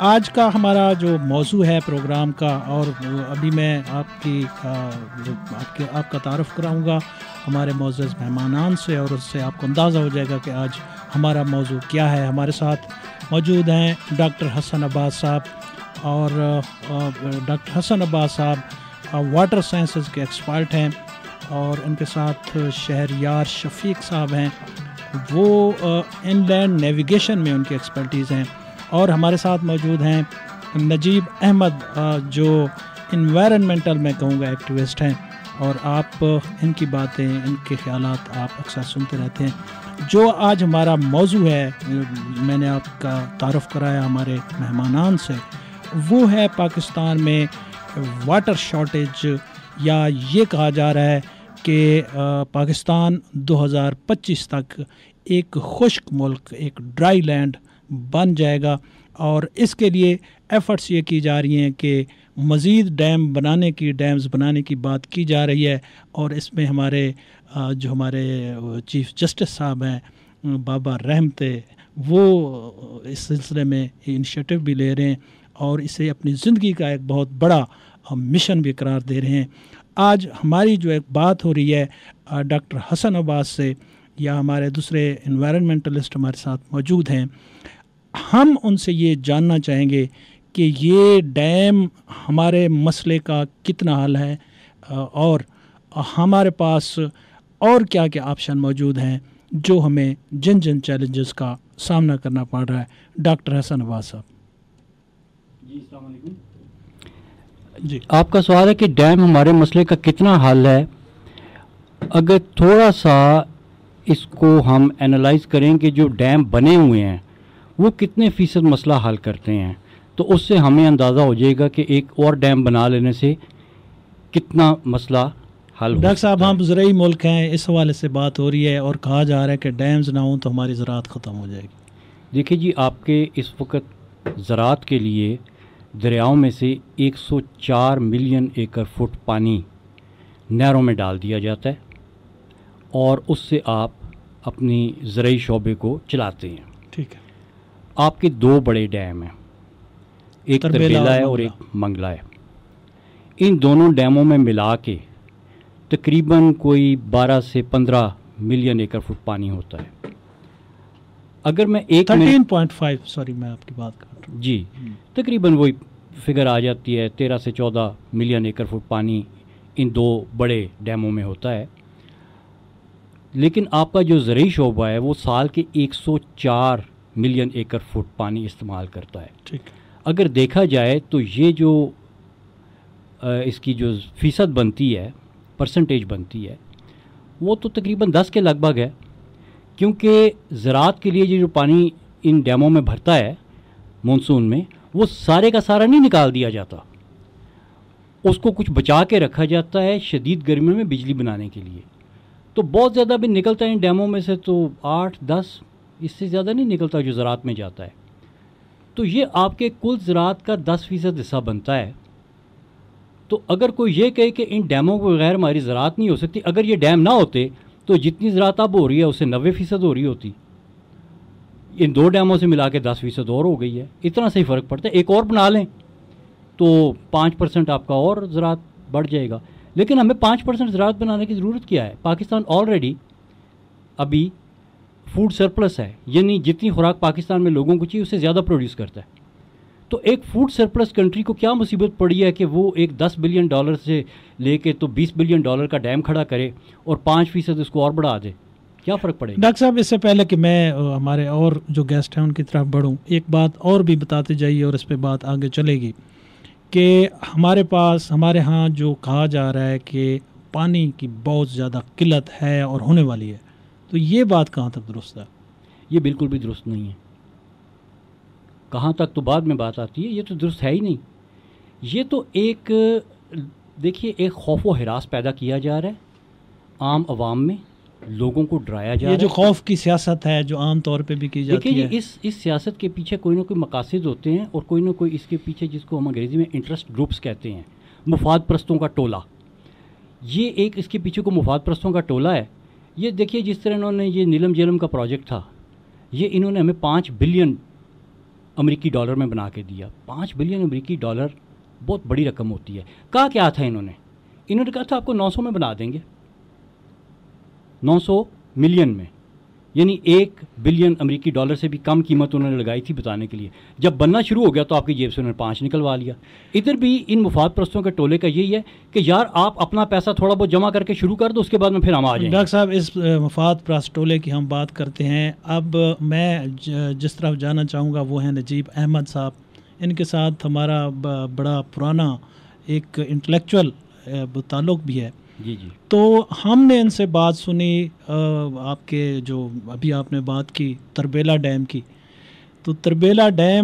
आज का हमारा जो मौजू है प्रोग्राम का, और अभी मैं आपका तारुफ कराऊंगा हमारे मोअज़्ज़ज़ मेहमानान से, और उससे आपको अंदाज़ा हो जाएगा कि आज हमारा मौजू क्या है। हमारे साथ मौजूद हैं डॉक्टर हसन अब्बास साहब, और डॉक्टर हसन अब्बास साहब वाटर साइंसेस के एक्सपर्ट हैं, और इनके साथ शहरयार शफीक साहब हैं, वो इनलैंड नेविगेशन में उनकी एक्सपर्टीज़ हैं। और हमारे साथ मौजूद हैं नजीब अहमद, जो इन्वायरमेंटल में कहूँगा एक्टिविस्ट हैं, और आप इनकी बातें, इनके ख़यालात आप अक्सर सुनते रहते हैं। जो आज हमारा मौजू है, मैंने आपका तारुफ कराया हमारे मेहमानान से, वो है पाकिस्तान में वाटर शॉर्टेज, या ये कहा जा रहा है कि पाकिस्तान 2025 तक एक खुश्क मुल्क, एक ड्राई लैंड बन जाएगा। और इसके लिए एफ़र्ट्स ये की जा रही हैं कि मज़ीद डैम्स बनाने की बात की जा रही है। और इसमें हमारे चीफ़ जस्टिस साहब हैं बाबा रहमते, वो इस सिलसिले में इनिशिएटिव भी ले रहे हैं और इसे अपनी ज़िंदगी का एक बहुत बड़ा मिशन भी करार दे रहे हैं। आज हमारी जो एक बात हो रही है डॉक्टर हसन अब्बास से, या हमारे दूसरे एनवायरनमेंटलिस्ट हमारे साथ मौजूद हैं, हम उनसे ये जानना चाहेंगे कि ये डैम हमारे मसले का कितना हल है, और हमारे पास और क्या क्या ऑप्शन मौजूद हैं जो हमें जिन जिन चैलेंजेस का सामना करना पड़ रहा है। डॉक्टर हसन अब्बास साहब जी, अस्सलाम वालेकुम। जी, आपका सवाल है कि डैम हमारे मसले का कितना हल है। अगर थोड़ा सा इसको हम एनालाइज करें कि जो डैम बने हुए हैं वो कितने फ़ीसद मसला हल करते हैं, तो उससे हमें अंदाज़ा हो जाएगा कि एक और डैम बना लेने से कितना मसला हल हो। डॉक्टर साहब, हम ज़राई मुल्क हैं, इस हवाले से बात हो रही है और कहा जा रहा है कि डैम्स ना हों तो हमारी ज़राअत ख़त्म हो जाएगी। देखिए जी, आपके इस वक्त ज़राअत के लिए दरियाओं में से 104 मिलियन एकड़ फुट पानी नहरों में डाल दिया जाता है, और उससे आप अपनी ज़राई शोबे को चलाते हैं। ठीक है। आपके दो बड़े डैम हैं, एक तरबेला है और एक मंगला है। इन दोनों डैमों में मिला के तकरीबन कोई 12 से 15 मिलियन एकड़ फुट पानी होता है। अगर मैं 13.5 सॉरी मैं आपकी बात कर रहा हूँ जी, तकरीबन वही फिगर आ जाती है, 13 से 14 मिलियन एकड़ फुट पानी इन दो बड़े डैमों में होता है। लेकिन आपका जो ज़रई शोबा है वो साल के 104 मिलियन एकड़ फुट पानी इस्तेमाल करता है। ठीक। अगर देखा जाए तो ये जो इसकी जो फ़ीसद बनती है, परसेंटेज बनती है, वो तो तकरीबन 10 के लगभग है, क्योंकि ज़राअत के लिए ये जो पानी इन डैमों में भरता है मानसून में, वो सारे का सारा नहीं निकाल दिया जाता, उसको कुछ बचा के रखा जाता है शदीद गर्मियों में बिजली बनाने के लिए। तो बहुत ज़्यादा भी निकलता है इन डैमों में से, तो 8-10 इससे ज़्यादा नहीं निकलता जो ज़राअत में जाता है। तो ये आपके कुल ज़राअत का 10% हिस्सा बनता है। तो अगर कोई ये कहे कि इन डैमों के बगैर हमारी ज़राअत नहीं हो सकती, अगर ये डैम ना होते तो जितनी ज़राअत अब हो रही है उससे 90% हो रही होती। इन दो डैमों से मिला के 10% और हो गई है, इतना सही फ़र्क पड़ता है। एक और बना लें तो 5% आपका और ज़राअत बढ़ जाएगा। लेकिन हमें 5% ज़राअत बनाने की ज़रूरत क्या है? पाकिस्तान ऑलरेडी अभी फूड सरप्लस है, यानी जितनी खुराक पाकिस्तान में लोगों को चाहिए उससे ज़्यादा प्रोड्यूस करता है। तो एक फूड सरप्लस कंट्री को क्या मुसीबत पड़ी है कि वो एक $10 बिलियन से लेके तो $20 बिलियन का डैम खड़ा करे और 5% इसको और बढ़ा दे? क्या फ़र्क पड़ेगा? डॉक्टर साहब, इससे पहले कि मैं हमारे और जो गेस्ट हैं उनकी तरफ बढ़ूँ, एक बात और भी बताते जाइए और इस पर बात आगे चलेगी कि हमारे यहाँ जो कहा जा रहा है कि पानी की बहुत ज़्यादा किल्लत है और होने वाली है, तो ये बात कहाँ तक दुरुस्त है? ये बिल्कुल भी दुरुस्त नहीं है। कहाँ तक तो बाद में बात आती है, ये तो दुरुस्त है ही नहीं। ये तो एक देखिए, एक खौफ व हिरास पैदा किया जा रहा है आम आवाम में, लोगों को डराया जा रहा है। ये जो खौफ की सियासत है जो आम तौर पे भी की जाती है, देखिए इस सियासत के पीछे कोई ना कोई मकासद होते हैं, और कोई ना कोई इसके पीछे, जिसको हम अंग्रेज़ी में इंटरेस्ट ग्रुप्स कहते हैं, मुफाद परस्तों का टोला। ये एक इसके पीछे को मुफाद परस्तों का टोला है। ये देखिए, जिस तरह इन्होंने ये नीलम झेलम का प्रोजेक्ट था, ये इन्होंने हमें $5 बिलियन अमेरिकी डॉलर में बना के दिया। 5 बिलियन अमेरिकी डॉलर बहुत बड़ी रकम होती है। कहा क्या था इन्होंने कहा था आपको 900 में बना देंगे, 900 मिलियन में, यानी 1 बिलियन अमेरिकी डॉलर से भी कम कीमत उन्होंने लगाई थी बताने के लिए। जब बनना शुरू हो गया तो आपकी जेब से उन्होंने 5 निकलवा लिया। इधर भी इन मुफाद परस्तों के टोले का यही है कि यार आप अपना पैसा थोड़ा बहुत जमा करके शुरू कर दो, उसके बाद में फिर हम आ जाएंगे। डॉक्टर साहब, इस मुफाद परस्त टोले की हम बात करते हैं। अब मैं जिस तरफ जाना चाहूँगा वो है नजीब अहमद साहब। इनके साथ हमारा बड़ा पुराना एक इंटेलेक्चुअल ताल्लुक़ भी है। जी जी। तो हमने इनसे बात सुनी, आपके जो अभी आपने बात की तरबेला डैम की, तो तरबेला डैम,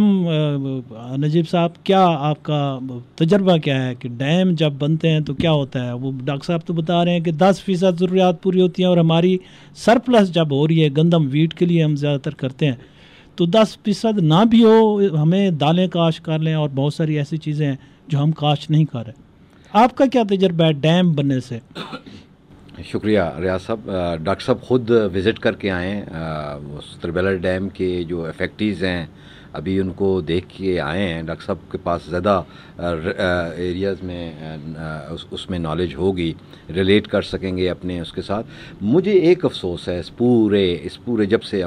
नजीब साहब, क्या आपका तजर्बा क्या है कि डैम जब बनते हैं तो क्या होता है? वो डॉक्टर साहब तो बता रहे हैं कि 10% ज़रूरियात पूरी होती हैं और हमारी सरप्लस जब हो रही है, गंदम वीट के लिए हम ज़्यादातर करते हैं, तो 10% ना भी हो, हमें दालें काश्त कर लें और बहुत सारी ऐसी चीज़ें हैं जो हम काश्त नहीं कर रहे। आपका क्या तजर्बा है डैम बनने से? शुक्रिया रियाज साहब। डॉक्टर साहब ख़ुद विज़िट करके आए हैं तरबेला डैम के जो इफेक्टिव्स हैं, अभी उनको देख के आए हैं। डॉक्टर साहब के पास ज़्यादा एरियाज़ में उसमें नॉलेज होगी, रिलेट कर सकेंगे अपने उसके साथ। मुझे एक अफसोस है इस पूरे जब से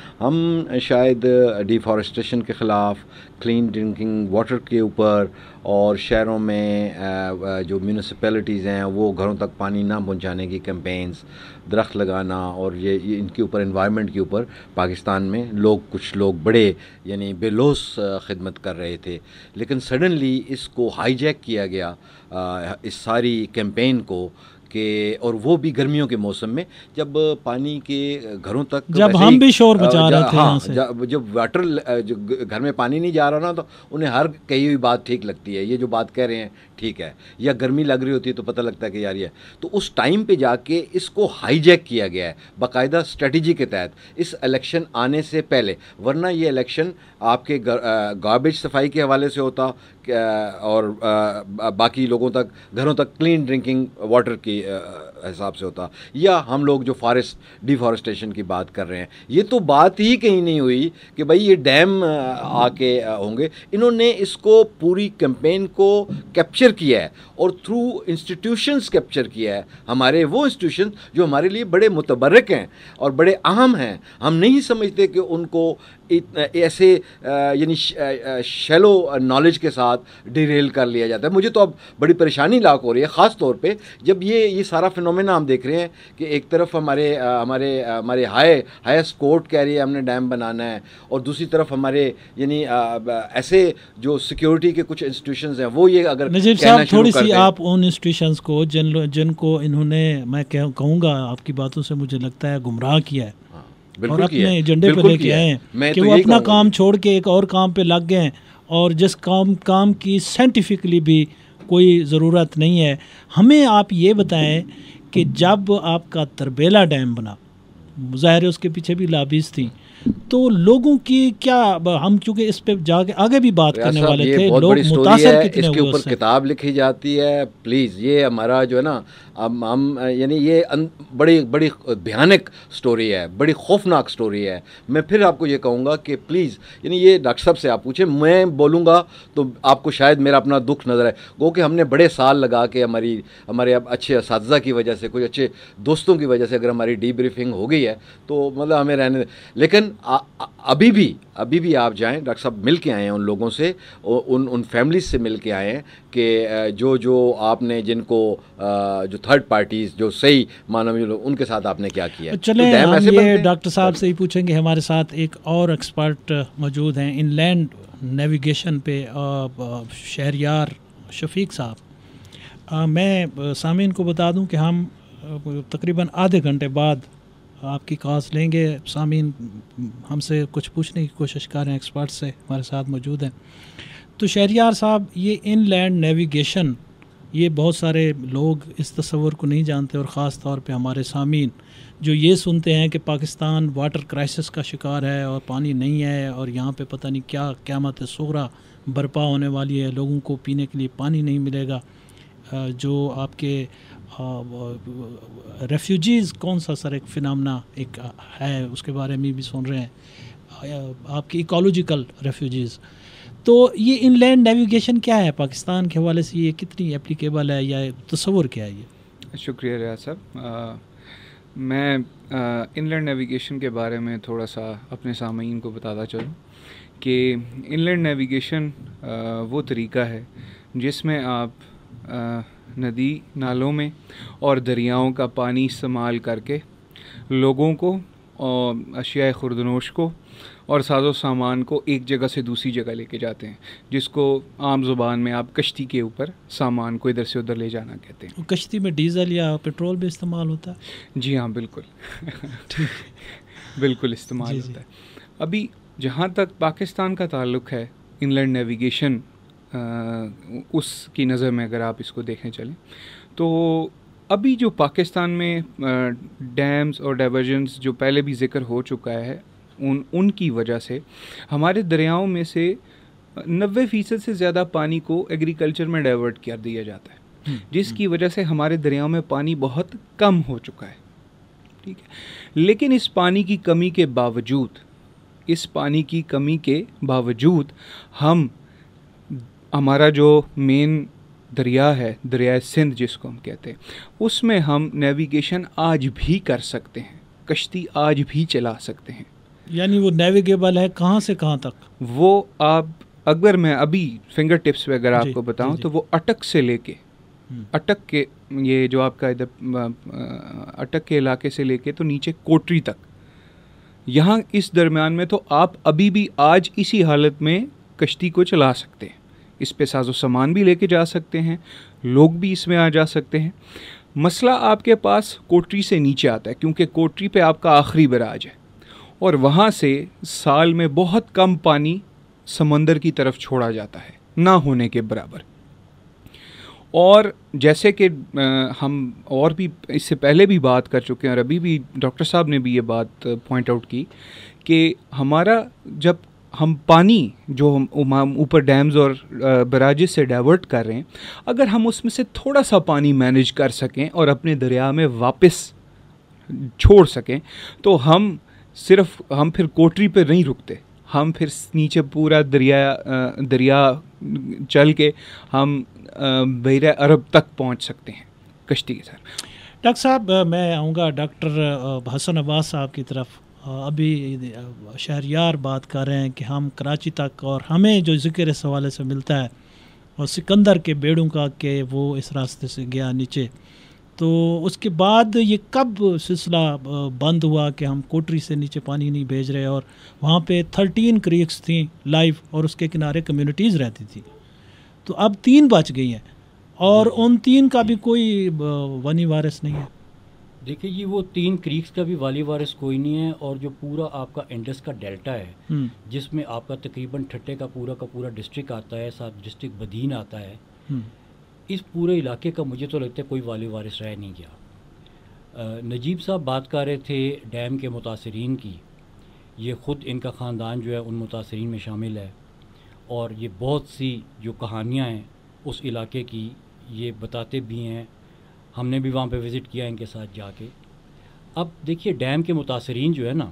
हम शायद डिफॉरेस्टेशन के ख़िलाफ़, क्लीन ड्रिंकिंग वाटर के ऊपर, और शहरों में जो म्यूनिसिपैलिटीज़ हैं वो घरों तक पानी ना पहुंचाने की कैंपेन्स, दरख्त लगाना, और ये इनके ऊपर, एनवायरनमेंट के ऊपर पाकिस्तान में कुछ लोग बड़े यानी बेलौस खिदमत कर रहे थे। लेकिन सडनली इसको हाईजैक किया गया, इस सारी कैंपेन को, कि और वो भी गर्मियों के मौसम में, जब पानी के घरों तक, जब हम भी शोर मचा रहे थे। हाँ, जब वाटर जो घर में पानी नहीं जा रहा ना, तो उन्हें हर कही हुई बात ठीक लगती है, ये जो बात कह रहे हैं ठीक है, या गर्मी लग रही होती है तो पता लगता है कि यार ये, तो उस टाइम पे जाके इसको हाईजैक किया गया है बाकायदा स्ट्रेटजी के तहत इस इलेक्शन आने से पहले। वरना ये इलेक्शन आपके गार्बेज सफाई के हवाले से होता और बाकी लोगों तक, घरों तक क्लीन ड्रिंकिंग वाटर की हिसाब से होता, या हम लोग जो डिफॉरेस्टेशन की बात कर रहे हैं, ये तो बात ही कहीं नहीं हुई कि भाई ये डैम आके होंगे। इन्होंने इसको पूरी कैंपेन को कैप्चर किया है और थ्रू इंस्टीट्यूशंस कैप्चर किया है, हमारे वो इंस्टीट्यूशंस जो हमारे लिए बड़े मुतबर्रक हैं और बड़े अहम हैं। हम नहीं समझते कि उनको ऐसे यानी शैलो नॉलेज के साथ डिरेल कर लिया जाता है। मुझे तो अब बड़ी परेशानी लाक हो रही है, ख़ास तौर पे जब ये सारा फिनोमेना हम देख रहे हैं कि एक तरफ हमारे हाईएस्ट कोर्ट कह रही है हमने डैम बनाना है, और दूसरी तरफ हमारे यानी ऐसे जो सिक्योरिटी के कुछ इंस्टीट्यूशंस हैं वो ये अगर नजीब साहब, थोड़ी सी आप उन इंस्टीट्यूशंस को जिनको इन्होंने, मैं कहूँगा आपकी बातों से मुझे लगता है, गुमराह किया है और अपने एजेंडे पे लेके आए हैं कि वो अपना काम छोड़ के एक और काम पे लग गए हैं, और जिस काम की साइंटिफिकली भी कोई ज़रूरत नहीं है। हमें आप ये बताएं कि जब आपका तरबेला डैम बना, ज़ाहिर है उसके पीछे भी लॉबीज़ थी, तो लोगों की क्या, हम चूँकि इस पे जाके आगे भी बात करने वाले थे, लोग मुतासर कितने हुए, इसके ऊपर किताब लिखी जाती है। प्लीज़, ये हमारा जो है ना, हम यानी ये बड़ी भयानक स्टोरी है, बड़ी खौफनाक स्टोरी है। मैं फिर आपको ये कहूँगा कि प्लीज़, यानी ये डॉक्टर साहब से आप पूछें, मैं बोलूँगा तो आपको शायद मेरा अपना दुख नज़र आए। गो कि हमने बड़े साल लगा के हमारे अब अच्छे असातिज़ा की वजह से, कुछ अच्छे दोस्तों की वजह से अगर हमारी डीब्रीफिंग हो गई है तो मतलब हमें रहने, लेकिन अभी भी आप जाएं, डॉक्टर साहब मिल के आए हैं उन लोगों से, उन फैमिलीज से मिल के आए हैं कि जो आपने, जिनको जो थर्ड पार्टीज़, जो सही मानव लोग, उनके साथ आपने क्या किया। चलें तो हम ये डॉक्टर साहब से ही पूछेंगे। हमारे साथ एक और एक्सपर्ट मौजूद हैं इनलैंड नेविगेशन पे, शहरयार शफीक साहब। मैं सामीन को बता दूं कि हम तकरीबन आधे घंटे बाद आपकी कॉल्स लेंगे। सामीन हमसे कुछ पूछने की कोशिश कर रहे हैं, एक्सपर्ट से हमारे साथ मौजूद हैं। तो शहरयार साहब, ये इनलैंड नेविगेशन, ये बहुत सारे लोग इस तस्वर को नहीं जानते, और ख़ास तौर पे हमारे सामीन जो ये सुनते हैं कि पाकिस्तान वाटर क्राइसिस का शिकार है और पानी नहीं है, और यहाँ पे पता नहीं क्या क़यामत सुग़रा बर्पा होने वाली है, लोगों को पीने के लिए पानी नहीं मिलेगा। जो आपके रेफ्यूजीज़, कौन सा सर एक फिनमना एक है, उसके बारे में भी सुन रहे हैं। आपकी इकोलॉजिकल रेफ्यूजीज़। तो ये इनलैंड नेविगेशन क्या है पाकिस्तान के हवाले से, ये कितनी एप्लीकेबल है या तस्वुर क्या है ये? शुक्रिया रियाज साहब। मैं इनलैंड नेविगेशन के बारे में थोड़ा सा अपने सामीन को बताता चलूँ कि इनलैंड नेविगेशन वो तरीका है जिसमें आप नदी नालों में और दरियाओं का पानी इस्तेमाल करके लोगों को और अशिया खुर्दनोश को और साजो सामान को एक जगह से दूसरी जगह लेके जाते हैं, जिसको आम ज़ुबान में आप कश्ती के ऊपर सामान को इधर से उधर ले जाना कहते हैं। कश्ती में डीजल या पेट्रोल भी इस्तेमाल होता है? जी हाँ, बिल्कुल बिल्कुल इस्तेमाल होता है। अभी जहाँ तक पाकिस्तान का ताल्लुक़ है, इनलैंड नेविगेशन उसकी नज़र में अगर आप इसको देखने चलें तो अभी जो पाकिस्तान में डैम्स और डाइवर्जन्स जो पहले भी जिक्र हो चुका है, उनकी वजह से हमारे दरियाओं में से 90% से ज़्यादा पानी को एग्रीकल्चर में डाइवर्ट कर दिया जाता है, जिसकी वजह से हमारे दरियाओं में पानी बहुत कम हो चुका है। ठीक है, लेकिन इस पानी की कमी के बावजूद हमारा जो मेन दरिया है, दरिया सिंध जिसको हम कहते हैं, उसमें हम नेविगेशन आज भी कर सकते हैं, कश्ती आज भी चला सकते हैं। यानी वो नेविगेबल है कहाँ से कहाँ तक? वो आप अगर मैं अभी फिंगर टिप्स पे अगर आपको बताऊं तो वो अटक से लेके अटक के, ये जो आपका इधर अटक के इलाके से लेके तो नीचे कोटरी तक, यहाँ इस दरमियान में तो आप अभी भी आज इसी हालत में कश्ती को चला सकते हैं। इस पे साजो सामान भी लेके जा सकते हैं, लोग भी इसमें आ जा सकते हैं। मसला आपके पास कोटरी से नीचे आता है, क्योंकि कोटरी पे आपका आखिरी बराज है और वहाँ से साल में बहुत कम पानी समंदर की तरफ छोड़ा जाता है, ना होने के बराबर। और जैसे कि हम और भी इससे पहले भी बात कर चुके हैं और अभी भी डॉक्टर साहब ने भी ये बात पॉइंट आउट की कि हमारा जब हम पानी जो हम ऊपर डैम्स और बराजेस से डाइवर्ट कर रहे हैं, अगर हम उसमें से थोड़ा सा पानी मैनेज कर सकें और अपने दरिया में वापस छोड़ सकें तो हम फिर कोटरी पर नहीं रुकते, हम फिर नीचे पूरा दरिया चल के हम बहरे अरब तक पहुंच सकते हैं कश्ती के साथ। डॉक्टर साहब, मैं आऊँगा डॉक्टर हसन अब्बास साहब की तरफ। अभी शहरयार बात कर रहे हैं कि हम कराची तक, और हमें जो ज़िक्र इस हवाले से मिलता है और सिकंदर के बेड़ों का कि वो इस रास्ते से गया नीचे, तो उसके बाद ये कब सिलसिला बंद हुआ कि हम कोटरी से नीचे पानी नहीं भेज रहे? और वहाँ पे 13 क्रीक्स थी लाइव और उसके किनारे कम्युनिटीज़ रहती थी, तो अब 3 बच गई हैं और उन 3 का भी कोई वनी वारिस नहीं है। देखिए जी, वो 3 क्रीक्स का भी वाली वारिस कोई नहीं है, और जो पूरा आपका इंडस का डेल्टा है जिसमें आपका तकरीबन ठट्टे का पूरा डिस्ट्रिक्ट आता है, साथ डिस्ट्रिक्ट बदीन आता है, इस पूरे इलाके का मुझे तो लगता है कोई वाली वारिस रह नहीं गया। नजीब साहब बात कर रहे थे डैम के मुतासरीन की, ये ख़ुद इनका ख़ानदान जो है उन मुतासरीन में शामिल है, और ये बहुत सी जो कहानियाँ हैं उस इलाके की ये बताते भी हैं, हमने भी वहाँ पे विज़िट किया इनके साथ जाके। अब देखिए, डैम के मुतासरीन जो है ना,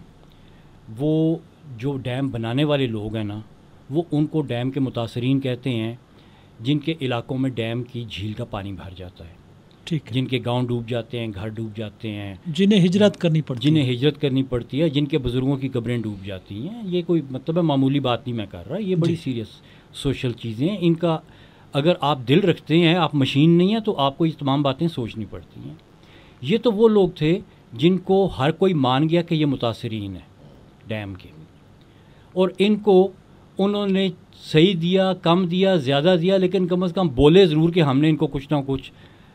वो जो डैम बनाने वाले लोग हैं ना, वो उनको डैम के मुतासरीन कहते हैं जिनके इलाकों में डैम की झील का पानी भर जाता है। ठीक है। जिनके गांव डूब जाते हैं, घर डूब जाते हैं, जिन्हें हिजरत करनी पड़ती है, जिनके बुज़ुर्गों की कब्रें डूब जाती हैं। ये कोई मतलब है मामूली बात नहीं मैं कर रहा, ये बड़ी सीरियस सोशल चीज़ें हैं। इनका अगर आप दिल रखते हैं, आप मशीन नहीं हैं, तो आपको ये तमाम बातें सोचनी पड़ती हैं। ये तो वो लोग थे जिनको हर कोई मान गया कि ये मुतासरीन है डैम के, और इनको उन्होंने सही दिया, कम दिया, ज़्यादा दिया, लेकिन कम से कम बोले ज़रूर कि हमने इनको कुछ ना कुछ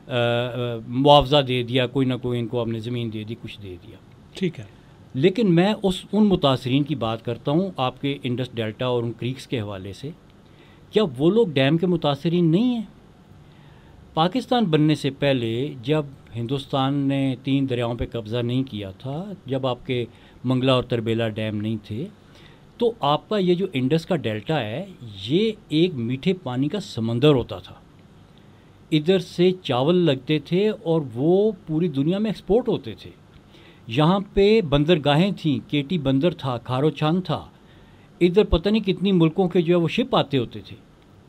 मुआवजा दे दिया, कोई ना कोई इनको आपने ज़मीन दे दी, कुछ दे दिया। ठीक है। लेकिन मैं उन मुतासरीन की बात करता हूँ आपके इंडस डेल्टा और उन क्रीक्स के हवाले से। क्या वो लोग डैम के मुतासरीन नहीं हैं? पाकिस्तान बनने से पहले जब हिंदुस्तान ने 3 दरियाओं पे कब्ज़ा नहीं किया था, जब आपके मंगला और तरबेला डैम नहीं थे, तो आपका ये जो इंडस का डेल्टा है, ये एक मीठे पानी का समंदर होता था। इधर से चावल लगते थे और वो पूरी दुनिया में एक्सपोर्ट होते थे। यहाँ पे बंदरगाहें थीं, केटी बंदर था, खारो चांद था, इधर पता नहीं कितनी मुल्कों के जो है वो शिप आते होते थे।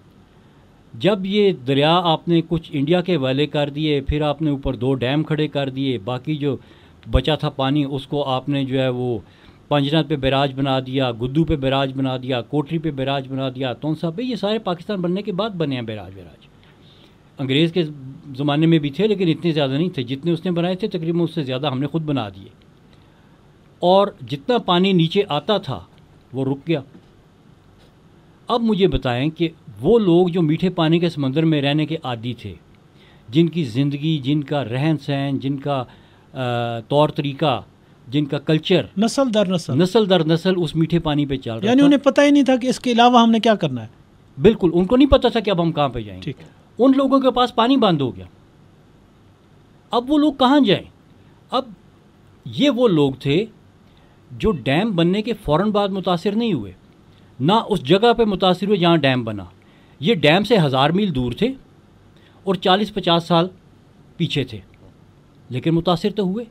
जब ये दरिया आपने कुछ इंडिया के हवाले कर दिए, फिर आपने ऊपर 2 डैम खड़े कर दिए, बाकी जो बचा था पानी उसको आपने जो है वो पंजनाथ पे बैराज बना दिया, गुद्दू पे बैराज बना दिया, कोटरी पे बैराज बना दिया, तोनसा पे, ये सारे पाकिस्तान बनने के बाद बने हैं बैराज। अंग्रेज़ के ज़माने में भी थे लेकिन इतने ज़्यादा नहीं थे, जितने उसने बनाए थे तकरीबन उससे ज़्यादा हमने खुद बना दिए। और जितना पानी नीचे आता था वो रुक गया। अब मुझे बताएं कि वो लोग जो मीठे पानी के समंदर में रहने के आदी थे, जिनकी ज़िंदगी, जिनका रहन सहन, जिनका तौर तरीका, जिनका कल्चर नस्ल दर नस्ल उस मीठे पानी पे चल रहा था, यानी उन्हें पता ही नहीं था कि इसके अलावा हमने क्या करना है। बिल्कुल, उनको नहीं पता था कि अब हम कहाँ पे जाएंगे। ठीक है। उन लोगों के पास पानी बंद हो गया। अब वो लोग कहाँ जाएं? अब ये वो लोग थे जो डैम बनने के फ़ौरन बाद मुतासिर नहीं हुए, ना उस जगह पे मुतासिर हुए जहाँ डैम बना। ये डैम से 1000 मील दूर थे और 40-50 साल पीछे थे, लेकिन मुतासिर तो हुए।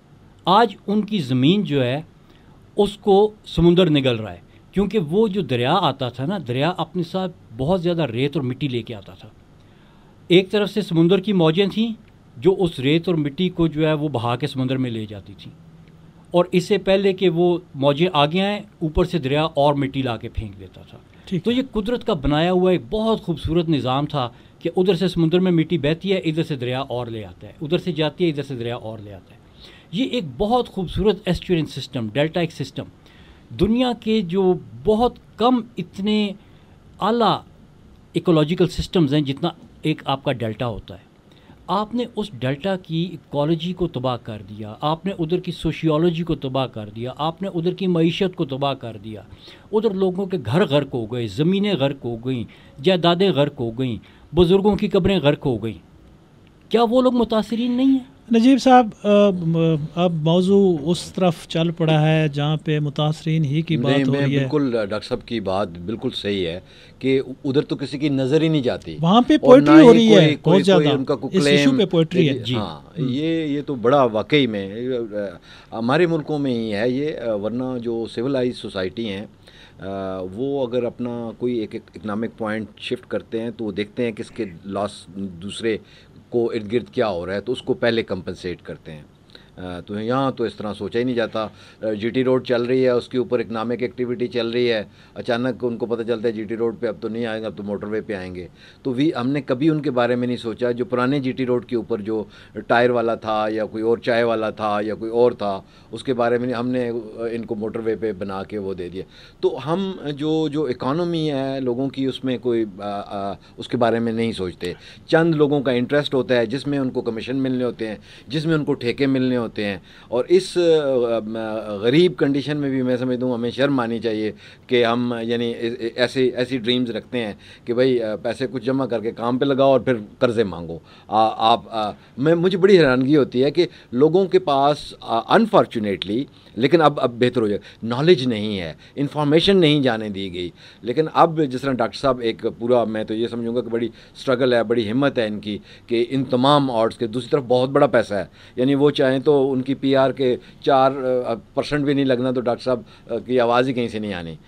आज उनकी ज़मीन जो है उसको समुंदर निगल रहा है, क्योंकि वो जो दरिया आता था ना, दरिया अपने साथ बहुत ज़्यादा रेत और मिट्टी लेके आता था। एक तरफ से समुंदर की मौजें थीं जो उस रेत और मिट्टी को जो है वो बहा के समुंदर में ले जाती थी, और इससे पहले कि वो मौजें आगे आएँ, ऊपर से दरिया और मिट्टी ला के फेंक देता था। तो ये कुदरत का बनाया हुआ एक बहुत खूबसूरत निज़ाम था कि उधर से समुंदर में मिट्टी बहती है, इधर से दरिया और ले आता है, उधर से जाती है, इधर से दरिया और ले आता है। ये एक बहुत खूबसूरत एस्चुरिन सिस्टम, डेल्टाइक सिस्टम, दुनिया के जो बहुत कम इतने आला इकोलॉजिकल सिस्टम्स हैं जितना एक आपका डेल्टा होता है। आपने उस डेल्टा की इकोलॉजी को तबाह कर दिया, आपने उधर की सोशियोलॉजी को तबाह कर दिया, आपने उधर की मईशत को तबाह कर दिया। उधर लोगों के घर गर्क हो गए, ज़मीनें गर्क हो गई, जायदादें गर्क हो गई, बुज़ुर्गों की कब्रें गर्क हो गई। क्या वो लोग मुतासिरीन नहीं हैं? नजीब साहब, अब मौजू उस तरफ चल पड़ा है जहाँ पे मुतासरीन ही की बात हो रही है। बिल्कुल डॉक्टर साहब की बात बिल्कुल सही है कि उधर तो किसी की नज़र ही नहीं जाती, वहाँ पे पोइट्री हो रही है बहुत ज़्यादा, उनका इस इशू पे पोइट्री है जी। हाँ, ये तो बड़ा वाकई में हमारे मुल्कों में ही है ये, वरना जो सिविलाइज सोसाइटी हैं वो अगर अपना कोई एक इकनॉमिक पॉइंट शिफ्ट करते हैं तो वो देखते हैं कि इसके लॉस दूसरे को इर्द गिर्द क्या हो रहा है, तो उसको पहले कंपनसेट करते हैं। तो यहाँ तो इस तरह सोचा ही नहीं जाता। जीटी रोड चल रही है, उसके ऊपर इकनॉमिक एक्टिविटी चल रही है, अचानक उनको पता चलता है जीटी रोड पे अब तो नहीं आएंगे, अब तो मोटरवे पे आएंगे। तो हमने कभी उनके बारे में नहीं सोचा जो पुराने जीटी रोड के ऊपर जो टायर वाला था या कोई और चाय वाला था या कोई और था, उसके बारे में हमने इनको मोटरवे पे बना के वो दे दिया। तो हम जो इकॉनमी है लोगों की उसमें कोई उसके बारे में नहीं सोचते। चंद लोगों का इंटरेस्ट होता है जिसमें उनको कमीशन मिलने होते हैं, जिसमें उनको ठेके मिलने होते हैं। और इस गरीब कंडीशन में भी मैं समझता हूँ हमें शर्म आनी चाहिए कि हम यानी ऐसी ड्रीम्स रखते हैं कि भाई पैसे कुछ जमा करके काम पे लगाओ और फिर कर्जे मांगो। मुझे बड़ी हैरानगी होती है कि लोगों के पास अनफॉर्चुनेटली, लेकिन अब बेहतर हो जाए, नॉलेज नहीं है, इंफॉर्मेशन नहीं जाने दी गई। लेकिन अब जिस तरह डॉक्टर साहब एक पूरा, मैं तो ये समझूंगा कि बड़ी स्ट्रगल है, बड़ी हिम्मत है इनकी कि इन तमाम ऑर्ड्स के, दूसरी तरफ बहुत बड़ा पैसा है, यानी वो चाहें तो उनकी पीआर के 4% भी नहीं लगना तो डॉक्टर साहब की आवाज़ ही कहीं से नहीं आनी।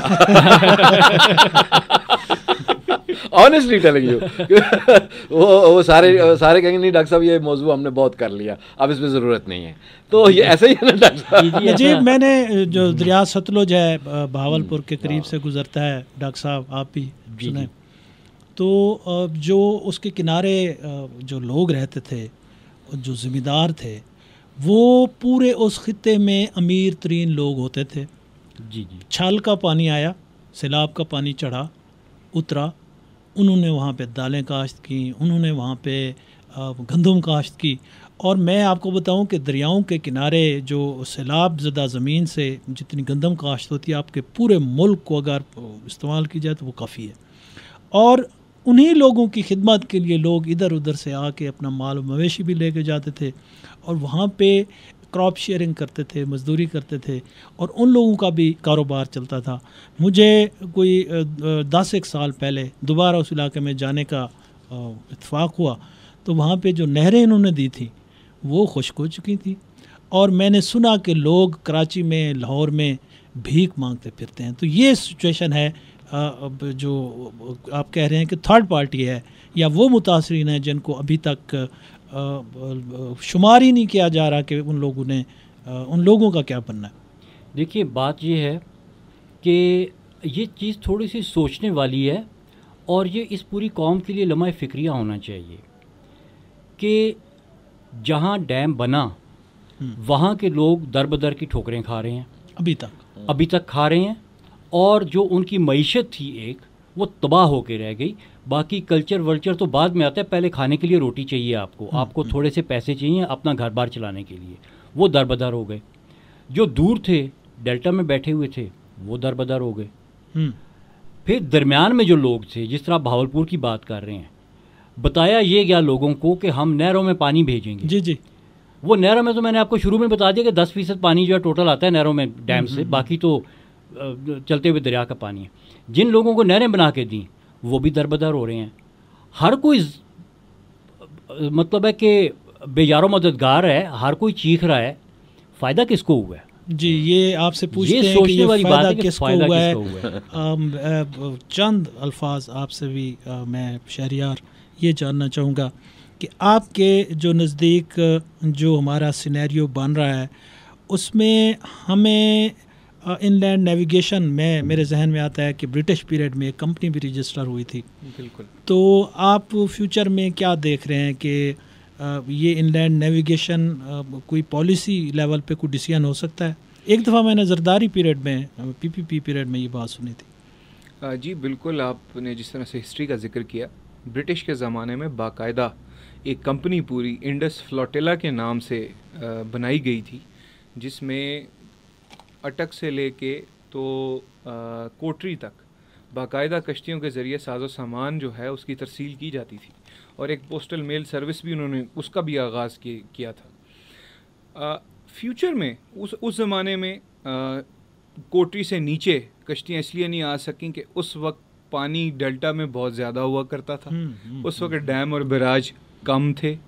ऑनेस्टली टेलिंग यू वो सारे कहेंगे नहीं डॉक्टर साहब ये मौजू हमने बहुत कर लिया, अब इसमें ज़रूरत नहीं है। तो ये ऐसे ही है ना डॉक्टर साहब? जी, मैंने जो दरिया सतलुज है बहावलपुर के करीब से गुजरता है, डॉक्टर साहब आप भी सुने, तो जो उसके किनारे जो लोग रहते थे, जो ज़मींदार थे, वो पूरे उस खित्ते में अमीर तरीन लोग होते थे। जी। छाल का पानी आया, सैलाब का पानी चढ़ा उतरा, उन्होंने वहाँ पे दालें काश्त की, उन्होंने वहाँ पे गंदम काश्त की। और मैं आपको बताऊं कि दरियाओं के किनारे जो सैलाब ज़दा ज़मीन से जितनी गंदम काश्त होती है, आपके पूरे मुल्क को अगर इस्तेमाल की जाए तो वो काफ़ी है। और उन्हीं लोगों की खिदमत के लिए लोग इधर उधर से आके अपना माल मवेशी भी लेके जाते थे और वहाँ पे क्रॉप शेयरिंग करते थे, मजदूरी करते थे, और उन लोगों का भी कारोबार चलता था। मुझे कोई 10 साल पहले दोबारा उस इलाके में जाने का इत्तेफाक हुआ, तो वहाँ पे जो नहरें इन्होंने दी थी वो खुश्क हो चुकी थी। और मैंने सुना कि लोग कराची में, लाहौर में भीख मांगते फिरते हैं। तो ये सिचुएशन है अब जो आप कह रहे हैं कि थर्ड पार्टी है या वो मुतासरीन हैं जिनको अभी तक शुमार ही नहीं किया जा रहा कि उन लोगों का क्या बनना है। देखिए बात ये है कि ये चीज़ थोड़ी सी सोचने वाली है और ये इस पूरी कौम के लिए लम्हा फ़िक्रिया होना चाहिए कि जहाँ डैम बना वहाँ के लोग दर बदर की ठोकरें खा रहे हैं, अभी तक खा रहे हैं, और जो उनकी मईशत थी एक वो तबाह होकर रह गई। बाकी कल्चर वल्चर तो बाद में आता है, पहले खाने के लिए रोटी चाहिए आपको थोड़े से पैसे चाहिए अपना घर बार चलाने के लिए, वो दर बदर हो गए। जो दूर थे डेल्टा में बैठे हुए थे वो दर बदर हो गए। फिर दरमियान में जो लोग थे, जिस तरह भावलपुर की बात कर रहे हैं, बताया ये गया लोगों को कि हम नहरों में पानी भेजेंगे। जी वो नहरों में तो मैंने आपको शुरू में बता दिया कि 10% पानी जो है टोटल आता है नहरों में डैम से, बाकी तो चलते हुए दरिया का पानी है। जिन लोगों को नहरें बना के दी वो भी दरबदर हो रहे हैं। हर कोई मतलब है कि बेयारो मददगार है, हर कोई चीख रहा है, फ़ायदा किसको हुआ है? जी ये आपसे पूछते हैं कि ये फ़ायदा किसको हुआ है। चंद अल्फाज आपसे भी मैं शहरियार ये जानना चाहूँगा कि आपके जो नज़दीक जो हमारा सिनेरियो बन रहा है उसमें हमें इनलैंड नेविगेशन में मेरे जहन में आता है कि ब्रिटिश पीरियड में एक कंपनी भी रजिस्टर हुई थी। बिल्कुल। तो आप फ्यूचर में क्या देख रहे हैं कि ये इनलैंड नेविगेशन कोई पॉलिसी लेवल पे कोई डिसीजन हो सकता है? एक दफ़ा मैंने जरदारी पीरियड में पीपीपी पीरियड में ये बात सुनी थी। जी बिल्कुल, आपने जिस तरह से हिस्ट्री का जिक्र किया, ब्रिटिश के ज़माने में बाकायदा एक कंपनी पूरी इंडस फ्लोटिला के नाम से बनाई गई थी, जिसमें अटक से लेके तो कोटरी तक बाकायदा कश्तियों के ज़रिए साजो सामान जो है उसकी तरसील की जाती थी, और एक पोस्टल मेल सर्विस भी उन्होंने उसका भी आगाज़ किया था। फ्यूचर में उस ज़माने में कोटरी से नीचे कश्तियाँ इसलिए नहीं आ सकें कि उस वक्त पानी डेल्टा में बहुत ज़्यादा हुआ करता था। उस वक्त डैम और बैराज कम थे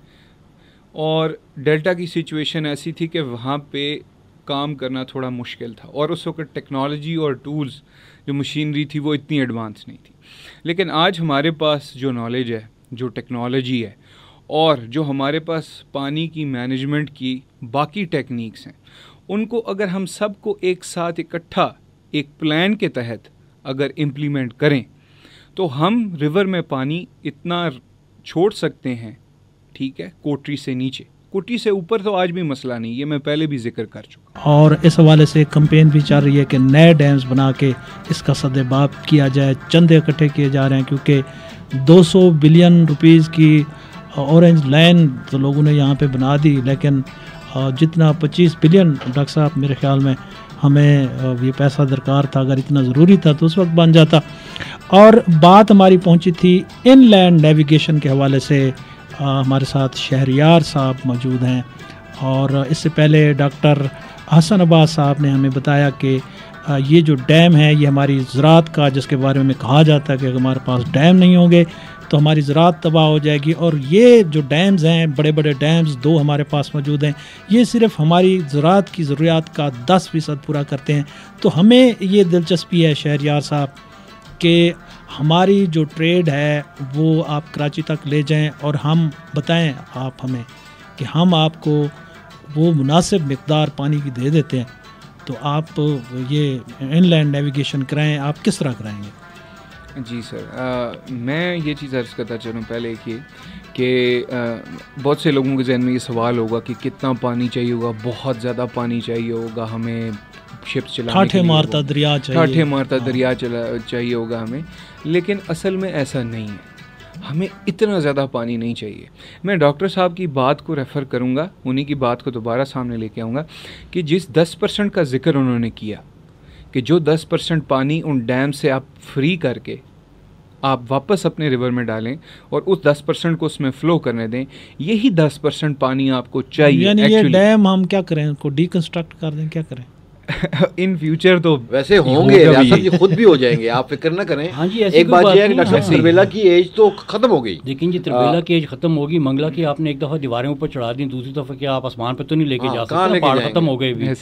और डेल्टा की सिचुएशन ऐसी थी कि वहाँ पे काम करना थोड़ा मुश्किल था, और उस वक्त टेक्नोलॉजी और टूल्स जो मशीनरी थी वो इतनी एडवांस नहीं थी। लेकिन आज हमारे पास जो नॉलेज है, जो टेक्नोलॉजी है, और जो हमारे पास पानी की मैनेजमेंट की बाकी टेक्निक्स हैं, उनको अगर हम सबको एक साथ इकट्ठा एक प्लान के तहत अगर इम्प्लीमेंट करें तो हम रिवर में पानी इतना छोड़ सकते हैं, ठीक है, कोटरी से नीचे। कोटरी से ऊपर तो आज भी मसला नहीं, ये मैं पहले भी जिक्र कर चुका। और इस हवाले से कैंपेन भी चल रही है कि नए डैम्स बना के इसका सदेबाब किया जाए, चंदे इकट्ठे किए जा रहे हैं, क्योंकि 200 बिलियन रुपीज़ की ऑरेंज लाइन तो लोगों ने यहाँ पे बना दी, लेकिन जितना 25 बिलियन डॉक्टर साहब मेरे ख्याल में हमें ये पैसा दरकार था, अगर इतना ज़रूरी था तो उस वक्त बन जाता। और बात हमारी पहुँची थी इनलैंड नेविगेशन के हवाले से। हमारे साथ शहरियार साहब मौजूद हैं, और इससे पहले डॉक्टर हसन अब्बास साहब ने हमें बताया कि ये जो डैम है ये हमारी ज़राअत का, जिसके बारे में कहा जाता है कि अगर हमारे पास डैम नहीं होंगे तो हमारी ज़राअत तबाह हो जाएगी। और ये जो डैम्स हैं, बड़े बड़े डैम्स 2 हमारे पास मौजूद हैं, ये सिर्फ हमारी ज़राअत की ज़रूरियात का 10% पूरा करते हैं। तो हमें ये दिलचस्पी है शहरियार साहब कि हमारी जो ट्रेड है वो आप कराची तक ले जाएं, और हम बताएं आप हमें कि हम आपको वो मुनासिब मिक़दार पानी की दे देते हैं, तो आप ये इनलैंड नेविगेशन कराएं, आप किस तरह कराएंगे? जी सर, मैं ये चीज़ अर्ज़ करता चलूँ पहले कि बहुत से लोगों के जहन में ये सवाल होगा कि कितना पानी चाहिए होगा, बहुत ज़्यादा पानी चाहिए होगा हमें शिप्स चलाने के लिए, ठाठे मारता दरिया चाहिए होगा हमें। लेकिन असल में ऐसा नहीं है, हमें इतना ज़्यादा पानी नहीं चाहिए। मैं डॉक्टर साहब की बात को रेफ़र करूँगा, उन्हीं की बात को दोबारा सामने लेके आऊँगा कि जिस 10% का जिक्र उन्होंने किया कि जो 10% पानी उन डैम से आप फ्री करके आप वापस अपने रिवर में डालें और उस 10% को उसमें फ़्लो करने दें, यही 10% पानी आपको चाहिए। यानी ये डैम हम क्या करें, उनको डिकंस्ट्रक्ट कर दें, क्या करें? इन फ्यूचर तो वैसे होंगे, रियासत जी खुद भी हो जाएंगे, आप फिक्र ना करें। हाँ जी, एक बात ये है कि डॉक्टर तिरबेला की एज तो खत्म हो गई। लेकिन जी तिरबेला की एज खत्म होगी, मंगला की आपने एक दफ़ा दीवारें ऊपर चढ़ा दी, दूसरी दफ़ा क्या आप आसमान पर तो नहीं लेके जा सकते, पहाड़ खत्म हो गए भी।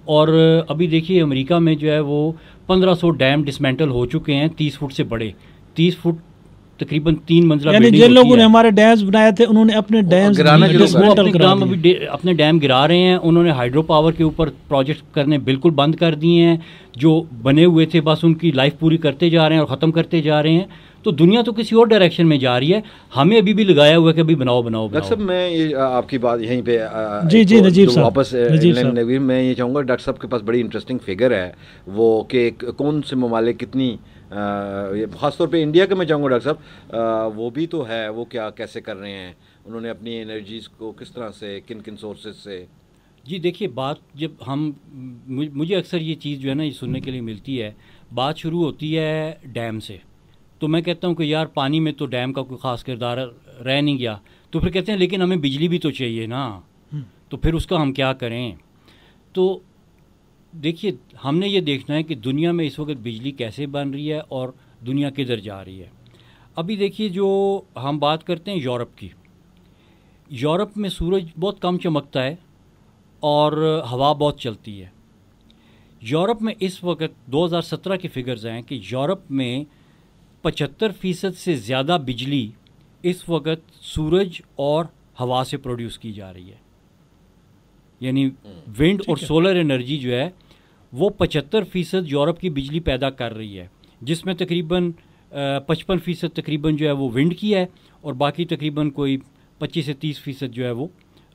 और अभी देखिए अमेरिका में जो है वो 1500 डैम डिसमेंटल हो चुके हैं 30 फुट से बड़े, 30 फुट तकरीबन 3 मंजिला यानी बिल्डिंग जिन होती लोगों ने है। हमारे डैम्स बनाए थे उन्होंने अपने डैम्स गिराना शुरू कर वो डिसमेंटल अपने करा काम दिए। अभी अपने डैम गिरा रहे हैं, उन्होंने हाइड्रो पावर के ऊपर प्रोजेक्ट करने बिल्कुल बंद कर दिए हैं, जो बने हुए थे बस उनकी लाइफ पूरी करते जा रहे हैं और ख़त्म करते जा रहे हैं। तो दुनिया तो किसी और डायरेक्शन में जा रही है, हमें अभी भी लगाया हुआ है कि अभी बनाओ बनाओ डॉक्टर बनाओ। साहब मैं ये आपकी बात यहीं पे जी एक जी तो नजीब जो साहब, वापस नजीब साहब। नवीर मैं ये चाहूँगा डॉक्टर साहब के पास बड़ी इंटरेस्टिंग फिगर है वो कि कौन से ममालिक कितनी ख़ासतौर पे इंडिया के मैं चाहूँगा डॉक्टर साहब वो भी तो है, वो क्या कैसे कर रहे हैं, उन्होंने अपनी एनर्जीज़ को किस तरह से किन किन सोर्सेज से। जी देखिए बात जब हम मुझे अक्सर ये चीज़ जो है ना ये सुनने के लिए मिलती है, बात शुरू होती है डैम से, तो मैं कहता हूँ कि यार पानी में तो डैम का कोई ख़ास किरदार रह नहीं गया, तो फिर कहते हैं लेकिन हमें बिजली भी तो चाहिए ना, तो फिर उसका हम क्या करें। तो देखिए हमने ये देखना है कि दुनिया में इस वक्त बिजली कैसे बन रही है और दुनिया किधर जा रही है। अभी देखिए जो हम बात करते हैं यूरोप की, यूरोप में सूरज बहुत कम चमकता है और हवा बहुत चलती है। यूरोप में इस वक्त 2017 के फिगर्स हैं कि यूरोप में 75% से ज़्यादा बिजली इस वक्त सूरज और हवा से प्रोड्यूस की जा रही है। यानी विंड और सोलर एनर्जी जो है वो 75% यूरोप की बिजली पैदा कर रही है, जिसमें तकरीबन 55% तकरीबन जो है वो विंड की है और बाकी तकरीबन कोई 25 से 30% जो है वो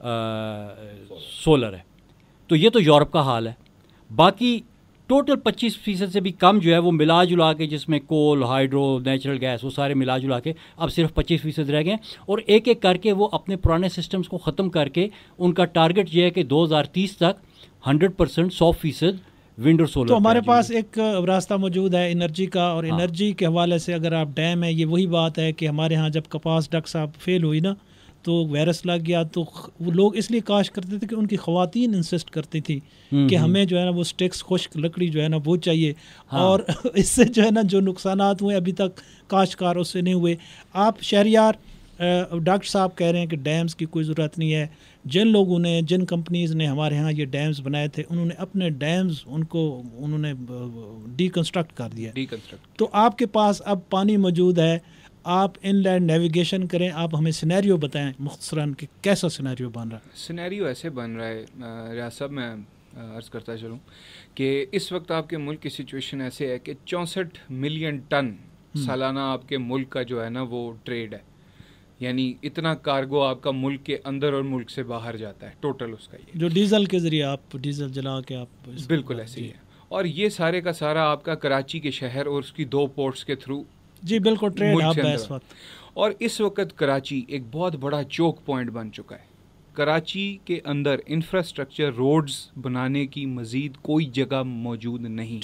सोलर है। तो ये तो यूरोप का हाल है। बाकी टोटल 25% से भी कम जो है वो मिला जुला के, जिसमें कोल, हाइड्रो, नेचुरल गैस, वो सारे मिला जुला के अब सिर्फ 25% रह गए हैं और एक एक करके वो अपने पुराने सिस्टम्स को ख़त्म करके उनका टारगेट ये है कि 2030 तक 100% 100% विंड और सोलर। तो हमारे पास एक रास्ता मौजूद है एनर्जी का, और एनर्जी के हवाले से अगर आप डैम है, ये वही बात है कि हमारे यहाँ जब कपास डॉक्टर साहब फेल हुई ना तो वायरस लग गया, तो वो लोग इसलिए काश करते थे कि उनकी ख़वातीन इंसिस्ट करती थी कि हमें जो है ना वो स्टिक्स खुश्क लकड़ी जो है ना वो चाहिए। और इससे जो है ना जो नुकसानात हुए अभी तक काश्तकार उससे नहीं हुए। आप शहरियार डॉक्टर साहब कह रहे हैं कि डैम्स की कोई ज़रूरत नहीं है। जिन लोगों ने, जिन कंपनीज़ ने हमारे यहाँ ये डैम्स बनाए थे, उन्होंने अपने डैम्स उन्होंने डीकंस्ट्रक्ट कर दिया। तो आपके पास अब पानी मौजूद है, आप इनलैंड नेविगेशन करें, आप हमें सिनेरियो बताएं मुख्तसरन कि कैसा सिनेरियो बन रहा है। सिनेरियो ऐसे बन रहा है रियाज साहब, मैं अर्ज़ करता चलूँ कि इस वक्त आपके मुल्क की सिचुएशन ऐसे है कि 64 मिलियन टन सालाना आपके मुल्क का जो है ना वो ट्रेड है, यानी इतना कार्गो आपका मुल्क के अंदर और मुल्क से बाहर जाता है टोटल उसका, ये जो डीजल के ज़रिए आप डीजल जला के आप बिल्कुल ऐसे ही है। और ये सारे का सारा आपका कराची के शहर और उसकी 2 पोर्ट्स के थ्रू जी बिल्कुल ट्रेड हब है इस वक्त। और इस वक्त कराची एक बहुत बड़ा चोक पॉइंट बन चुका है। कराची के अंदर इंफ्रास्ट्रक्चर, रोड्स बनाने की मज़ीद कोई जगह मौजूद नहीं।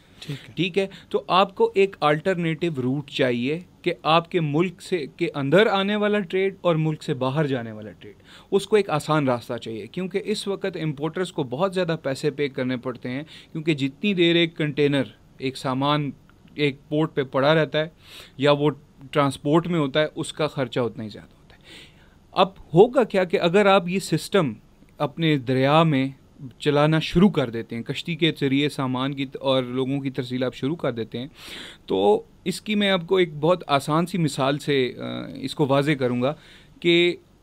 ठीक है। तो आपको एक अल्टरनेटिव रूट चाहिए कि आपके मुल्क से के अंदर आने वाला ट्रेड और मुल्क से बाहर जाने वाला ट्रेड, उसको एक आसान रास्ता चाहिए। क्योंकि इस वक्त इम्पोर्टर्स को बहुत ज़्यादा पैसे पे करने पड़ते हैं, क्योंकि जितनी देर एक कंटेनर, एक सामान एक पोर्ट पे पड़ा रहता है या वो ट्रांसपोर्ट में होता है, उसका ख़र्चा उतना ही ज़्यादा होता है। अब होगा क्या कि अगर आप ये सिस्टम अपने दरिया में चलाना शुरू कर देते हैं, कश्ती के ज़रिए सामान की और लोगों की तरसील आप शुरू कर देते हैं, तो इसकी मैं आपको एक बहुत आसान सी मिसाल से इसको वाज़े करूँगा कि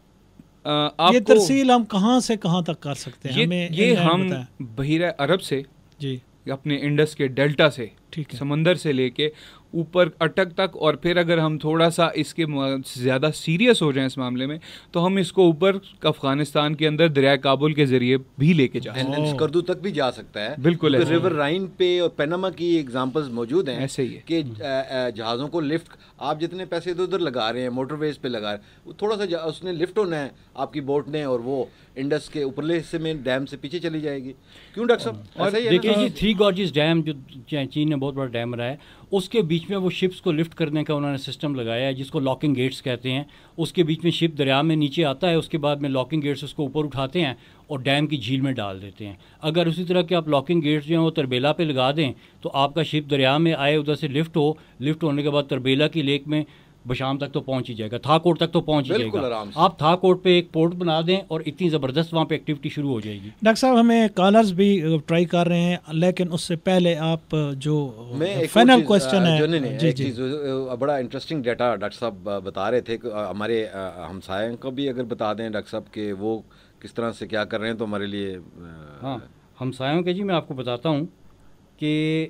आपको ये तरसील हम कहाँ से कहाँ तक कर सकते हैं? ये हम बहीरा अरब से जी अपने इंडस के डेल्टा से, समंदर से लेके ऊपर अटक तक, और फिर अगर हम थोड़ा सा इसके ज़्यादा सीरियस हो जाएं इस मामले में, तो हम इसको ऊपर अफगानिस्तान के अंदर दरिया काबुल के ज़रिए भी लेके जा सकते हैं, स्कर्दू तक भी जा सकता है। बिल्कुल तो रिवर राइन पे और पनामा की एग्जांपल्स मौजूद हैं। ऐसे ही है कि जहाज़ों को लिफ्ट, आप जितने पैसे इधर उधर लगा रहे हैं, मोटरवेज पे लगा रहे हैं, थोड़ा सा उसने लिफ्ट होना है आपकी बोट ने, और वो इंडस के ऊपरले हिस्से में डैम से पीछे चली जाएगी। क्यों डॉक्टर साहब? और देखिए जी, 3 गॉर्जेस डैम जो चीन ने बहुत बड़ा डैम बनाया है, उसके बीच में वो शिप्स को लिफ्ट करने का उन्होंने सिस्टम लगाया है, जिसको लॉकिंग गेट्स कहते हैं। उसके बीच में शिप दरिया में नीचे आता है, उसके बाद में लॉकिंग गेट्स उसको ऊपर उठाते हैं और डैम की झील में डाल देते हैं। अगर उसी तरह के आप लॉकिंग गेट्स जो हैं वो तरबेला पे लगा दें, तो आपका शिप दरिया में आए, उधर से लिफ्ट होने के बाद तरबेला की लेक में बशाम तक तो पहुंच ही जाएगा, थाकोट तक तो पहुंच ही बिल्कुल जाएगा। आराम से। आप थाकोट पे एक पोर्ट बना दें और इतनी ज़बरदस्त वहाँ पे एक्टिविटी शुरू हो जाएगी। डॉक्टर साहब हमें कॉलर्स भी ट्राई कर रहे हैं, लेकिन उससे पहले आप जो फाइनल क्वेश्चन है। जो नहीं, जी एक जी चीज़ बड़ा इंटरेस्टिंग डाटा डॉक्टर साहब बता रहे थे कि हमारे हमसायों को भी अगर बता दें डॉक्टर साहब कि वो किस तरह से क्या कर रहे हैं तो हमारे लिए। हाँ, हमसायों के जी मैं आपको बताता हूँ कि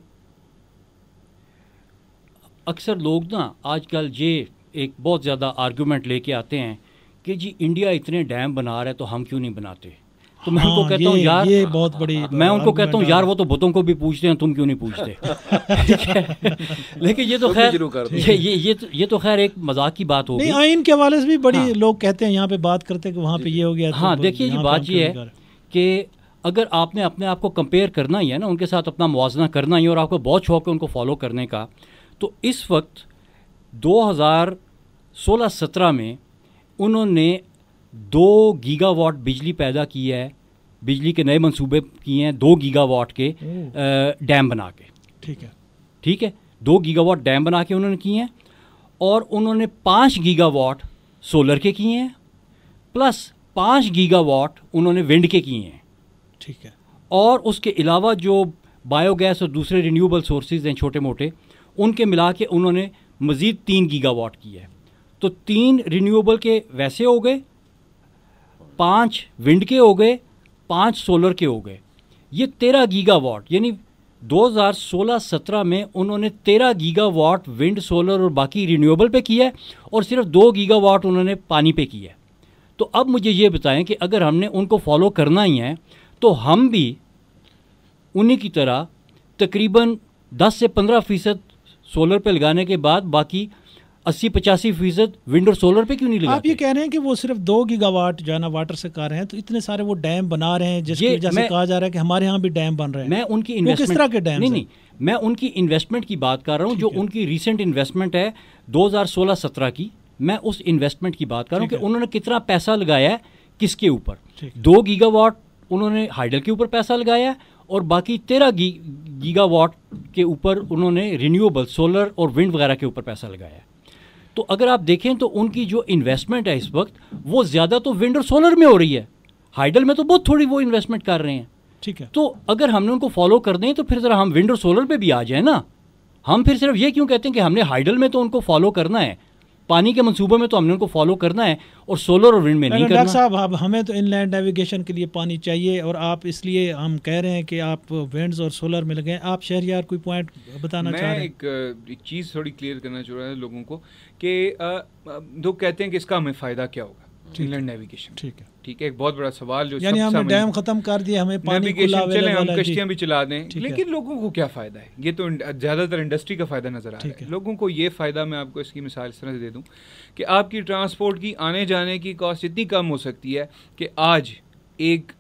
अक्सर लोग ना आजकल ये एक बहुत ज़्यादा आर्गूमेंट लेके आते हैं कि जी इंडिया इतने डैम बना रहा है तो हम क्यों नहीं बनाते। तो मैं उनको कहता हूँ यार, ये बहुत बड़ी मैं उनको कहता हूँ यार वो तो बुतों को भी पूछते हैं, तुम क्यों नहीं पूछते। ठीक है, लेकिन ये तो खैर ये तो खैर एक मजाक की बात होगी। नहीं, आइन के हवाले से भी बड़ी लोग कहते हैं, यहाँ पे बात करते हैं कि वहाँ पे ये हो गया। हाँ देखिए जी, बात ये है कि अगर आपने अपने आप को कंपेयर करना ही है ना, उनके साथ अपना मुआवजा करना ही, और आपको बहुत शौक है उनको फॉलो करने का, तो इस वक्त 2016-17 में उन्होंने 2 गीगावाट बिजली पैदा की है, बिजली के नए मंसूबे किए हैं 2 गीगावाट के डैम बना के। ठीक है, 2 गीगावाट डैम बना के उन्होंने किए हैं, और उन्होंने 5 गीगावाट सोलर के किए हैं, प्लस 5 गीगावाट उन्होंने विंड के किए हैं। ठीक है, और उसके अलावा जो बायोगैस और दूसरे रिन्यूएबल सोर्सेज हैं छोटे मोटे, उनके मिला के उन्होंने मज़ीद 3 गीगावाट की है। तो 3 रिन्यूएबल के वैसे हो गए, 5 विंड के हो गए, 5 सोलर के हो गए, ये 13 गीगावाट। यानी 2016-17 में उन्होंने 13 गीगावाट विंड, सोलर और बाकी रिन्यूएबल पे किया है, और सिर्फ 2 गीगावाट उन्होंने पानी पे किया है। तो अब मुझे ये बताएं कि अगर हमने उनको फॉलो करना ही है तो हम भी उन्हीं की तरह तकरीबन 10 से 15% सोलर पे लगाने के बाद बाकी 80-85% विंड और सोलर पे क्यों नहीं लगाते? आप ये कह रहे हैं कि वो सिर्फ 2 गीगावाट जो है ना वाटर से कर रहे हैं, तो इतने सारे वो डैम बना रहे हैं जिसकी वजह से कहा जा रहा है कि हमारे यहाँ भी डैम बन रहे हैं। मैं उनकी इन्वेस्टमेंट, किस तरह के डैम? नहीं, मैं उनकी इन्वेस्टमेंट की बात कर रहा हूँ, जो उनकी रिसेंट इन्वेस्टमेंट है 2016-17 की। मैं उस इन्वेस्टमेंट की बात कर रहा हूँ कि उन्होंने कितना पैसा लगाया है, किसके ऊपर। 2 गीगावाट उन्होंने हाइडल के ऊपर पैसा लगाया है, और बाकी 13 गीगावाट के ऊपर उन्होंने रिन्यूएबल सोलर और विंड वगैरह के ऊपर पैसा लगाया है। तो अगर आप देखें तो उनकी जो इन्वेस्टमेंट है इस वक्त, वो ज़्यादा तो विंड और सोलर में हो रही है, हाइडल में तो बहुत थोड़ी वो इन्वेस्टमेंट कर रहे हैं। ठीक है, तो अगर हमने उनको फॉलो कर दें तो फिर ज़रा हम विंड और सोलर पे भी आ जाए ना। हम फिर सिर्फ ये क्यों कहते हैं कि हमने हाइडल में तो उनको फॉलो करना है, पानी के मंसूबों में तो हमने उनको फॉलो करना है, और सोलर और विंड में नहीं करना। डॉक्टर साहब, अब हमें तो इनलैंड नेविगेशन के लिए पानी चाहिए, और आप इसलिए हम कह रहे हैं कि आप विंड्स और सोलर में लगे। आप शहरयार कोई पॉइंट बताना चाह रहे हैं? मैं एक चीज़ थोड़ी क्लियर करना चाह रहा हूँ लोगों को कि लोग कहते हैं कि इसका हमें फ़ायदा क्या होगा इनलैंड नेविगेशन। ठीक है, एक बहुत बड़ा सवाल जो यानी हमने डैम खत्म कर दिया, हमें पानी खुला चले, हम कश्तियां भी चला दें, लेकिन लोगों को क्या फ़ायदा है? ये तो ज़्यादातर इंडस्ट्री का फ़ायदा नज़र आ रहा है। लोगों को ये फ़ायदा, मैं आपको इसकी मिसाल इस तरह से दे दूँ कि आपकी ट्रांसपोर्ट की आने जाने की कॉस्ट इतनी कम हो सकती है कि आज एक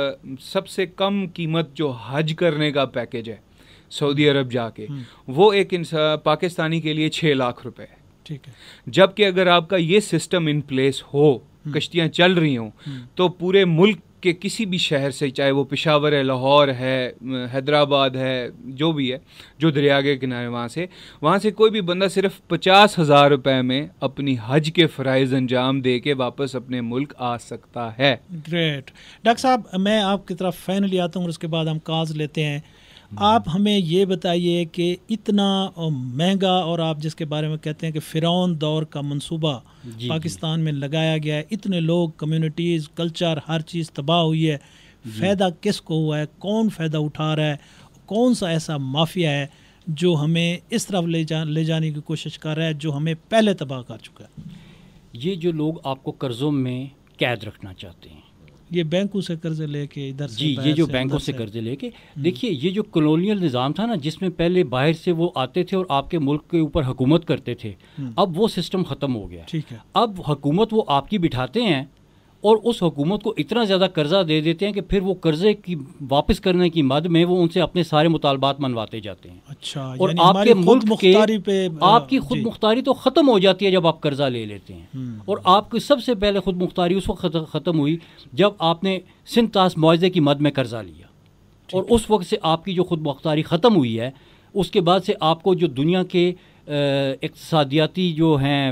सबसे कम कीमत जो हज करने का पैकेज है सऊदी अरब जाके, वो एक पाकिस्तानी के लिए 6 लाख रुपए है। ठीक है, जबकि अगर आपका ये सिस्टम इन प्लेस हो, कश्तियाँ चल रही हों, तो पूरे मुल्क के किसी भी शहर से, चाहे वो पेशावर है, लाहौर है, हैदराबाद है, जो भी है, जो दरिया के किनारे, वहाँ से कोई भी बंदा सिर्फ 50,000 रुपये में अपनी हज के फ़राइज़ अंजाम दे के वापस अपने मुल्क आ सकता है। ग्रेट। डॉक्टर साहब, मैं आपकी तरफ फाइनली आता हूँ और उसके बाद हम काज लेते हैं। आप हमें ये बताइए कि इतना महंगा, और आप जिसके बारे में कहते हैं कि फ़िरौन दौर का मंसूबा पाकिस्तान में लगाया गया है, इतने लोग, कम्युनिटीज़, कल्चर, हर चीज़ तबाह हुई है, फ़ायदा किसको हुआ है? कौन फ़ायदा उठा रहा है? कौन सा ऐसा माफिया है जो हमें इस तरफ ले जाने की कोशिश कर रहा है, जो हमें पहले तबाह कर चुका है? ये जो लोग आपको कर्ज़ों में कैद रखना चाहते हैं, ये बैंकों से कर्जे लेके इधर से, ये जो बैंकों से कर्जे लेके, देखिए ये जो कॉलोनियल निज़ाम था ना, जिसमें पहले बाहर से वो आते थे और आपके मुल्क के ऊपर हुकूमत करते थे, अब वो सिस्टम ख़त्म हो गया। ठीक है, अब हुकूमत वो आपकी बिठाते हैं और उस हुकूमत को इतना ज़्यादा कर्जा दे देते हैं कि फिर वो कर्जे की वापस करने की मद में वो उनसे अपने सारे मुतालबात मनवाते जाते हैं। अच्छा, और आपके मुल्क के आपकी खुद जी। मुख्तारी तो ख़त्म हो जाती है जब आप कर्जा ले लेते हैं। और आपकी सबसे पहले खुद मुख्तारी उस वक्त ख़त्म हुई जब आपने सिंध तास मुआवजे की मद में कर्जा लिया, और उस वक्त से आपकी जो खुद मुख्तारी ख़त्म हुई है, उसके बाद से आपको जो दुनिया के इक़्तिसादियाती जो हैं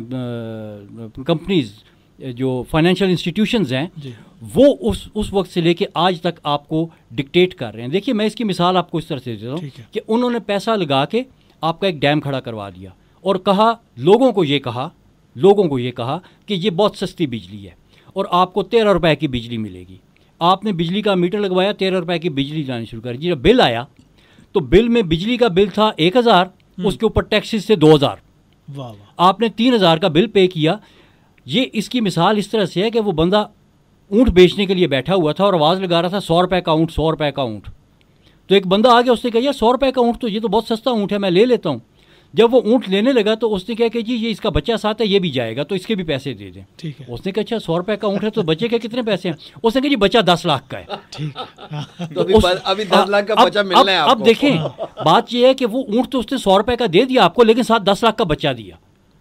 कंपनीज़, जो फाइनेंशियल इंस्टीट्यूशंस हैं, वो उस वक्त से लेके आज तक आपको डिक्टेट कर रहे हैं। देखिए मैं इसकी मिसाल आपको इस तरह से देता हूँ कि उन्होंने पैसा लगा के आपका एक डैम खड़ा करवा दिया और कहा, लोगों को ये कहा कि ये बहुत सस्ती बिजली है और आपको 13 रुपए की बिजली मिलेगी। आपने बिजली का मीटर लगवाया, 13 रुपए की बिजली लानी शुरू कर दी। जब बिल आया तो बिल में बिजली का बिल था 1000, उसके ऊपर टैक्सेस से 2000, आपने 3000 का बिल पे किया। ये इसकी मिसाल इस तरह से है कि वो बंदा ऊँट बेचने के लिए बैठा हुआ था और आवाज़ लगा रहा था 100 रुपये का ऊँट, 100 रुपये का ऊँट। तो एक बंदा आ गया, उसने कहा यार 100 रुपये का ऊँट तो ये तो बहुत सस्ता ऊँट है, मैं ले लेता हूँ। जब वो ऊँट लेने लगा तो उसने कहा कि जी ये इसका बच्चा साथ है, ये भी जाएगा तो इसके भी पैसे दे दें। ठीक है। उसने कहा अच्छा 100 रुपये का ऊँट है तो बच्चे के कितने पैसे हैं? उसने कहा जी बच्चा 10 लाख का है। ठीक है। तो अभी 10 लाख का बच्चा मिलना है आपको। अब देखें बात ये है कि वो ऊँट तो उसने 100 रुपये का दे दिया आपको, लेकिन साथ 10 लाख का बच्चा दिया।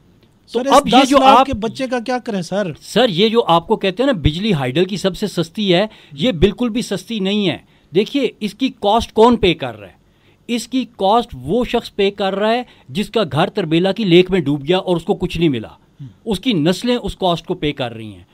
तो अब ये जो आपके बच्चे का क्या करें सर? ये जो आपको कहते हैं ना बिजली हाइडल की सबसे सस्ती है, ये बिल्कुल भी सस्ती नहीं है। देखिए इसकी कॉस्ट कौन पे कर रहा है? इसकी कॉस्ट वो शख्स पे कर रहा है जिसका घर तरबेला की लेक में डूब गया और उसको कुछ नहीं मिला, उसकी नस्लें उस कॉस्ट को पे कर रही हैं।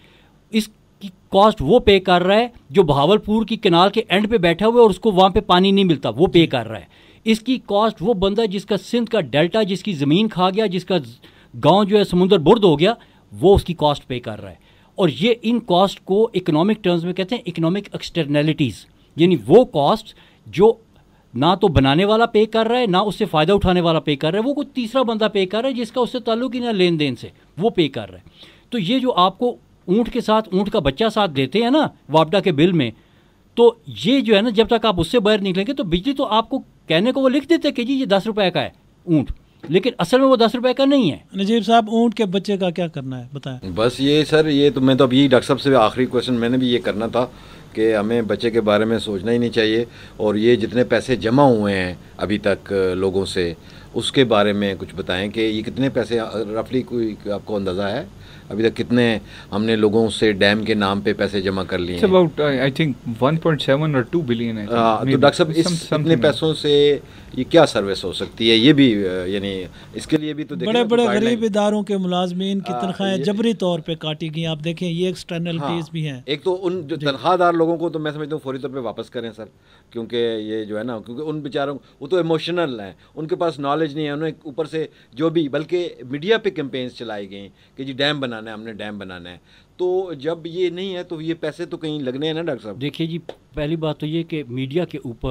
इसकी कॉस्ट वो पे कर रहा है जो बहावलपुर की कनाल के एंड पे बैठा हुआ है और उसको वहाँ पे पानी नहीं मिलता, वो पे कर रहा है। इसकी कॉस्ट वो बंदा जिसका सिंध का डेल्टा, जिसकी ज़मीन खा गया, जिसका गांव जो है समुंदर बुर्द हो गया, वो उसकी कॉस्ट पे कर रहा है। और ये इन कॉस्ट को इकोनॉमिक टर्म्स में कहते हैं इकोनॉमिक एक्सटर्नैलिटीज़, यानी वो कॉस्ट जो ना तो बनाने वाला पे कर रहा है, ना उससे फ़ायदा उठाने वाला पे कर रहा है, वो कोई तीसरा बंदा पे कर रहा है जिसका उससे ताल्लुक ही ना लेन देन से, वो पे कर रहा है। तो ये जो आपको ऊँट के साथ ऊँट का बच्चा साथ देते हैं ना वापडा के बिल में, तो ये जो है ना, जब तक आप उससे बाहर निकलेंगे तो बिजली तो आपको कहने को वो लिख देते कि जी ये 10 रुपये का है ऊँट, लेकिन असल में वो 10 रुपए का नहीं है। नजीब साहब ऊँट के बच्चे का क्या करना है बताएं? बस ये सर, ये तो मैं तो अभी डॉक्टर साहब से आखिरी क्वेश्चन मैंने भी ये करना था कि हमें बच्चे के बारे में सोचना ही नहीं चाहिए, और ये जितने पैसे जमा हुए हैं अभी तक लोगों से, उसके बारे में कुछ बताएं कि ये कितने पैसे रफली, कोई आपको अंदाज़ा है अभी तक कितने हमने लोगों से डैम के नाम पे पैसे जमा कर लिए हैं? अबाउट आई थिंक 1.7 और 2 बिलियन है। तो डॉक्टर साहब इतने पैसों से ये क्या सर्विस हो सकती है? ये भी यानी इसके लिए भी तो बड़े बड़े गरीब इदारों के मुलाजमीन की तनख्वाहें जबरी तौर पे काटी गई। आप देखें ये एक्सटर्नलिटीज़ भी हैं। एक तो उन जो तनख्वाहदार लोगों को तो मैं समझता हूँ फौरी तौर पे वापस करें सर, क्योंकि ये जो है ना, क्योंकि उन बेचारों वो तो इमोशनल हैं, उनके पास नॉलेज नहीं है, उन्हें ऊपर से जो भी, बल्कि मीडिया पे कैंपेन्स चलाई गई कि जी डैम बनाना है, हमने डैम बनाना है। तो जब ये नहीं है तो ये पैसे तो कहीं लगने हैं ना डॉक्टर साहब? देखिए जी, पहली बात तो ये कि मीडिया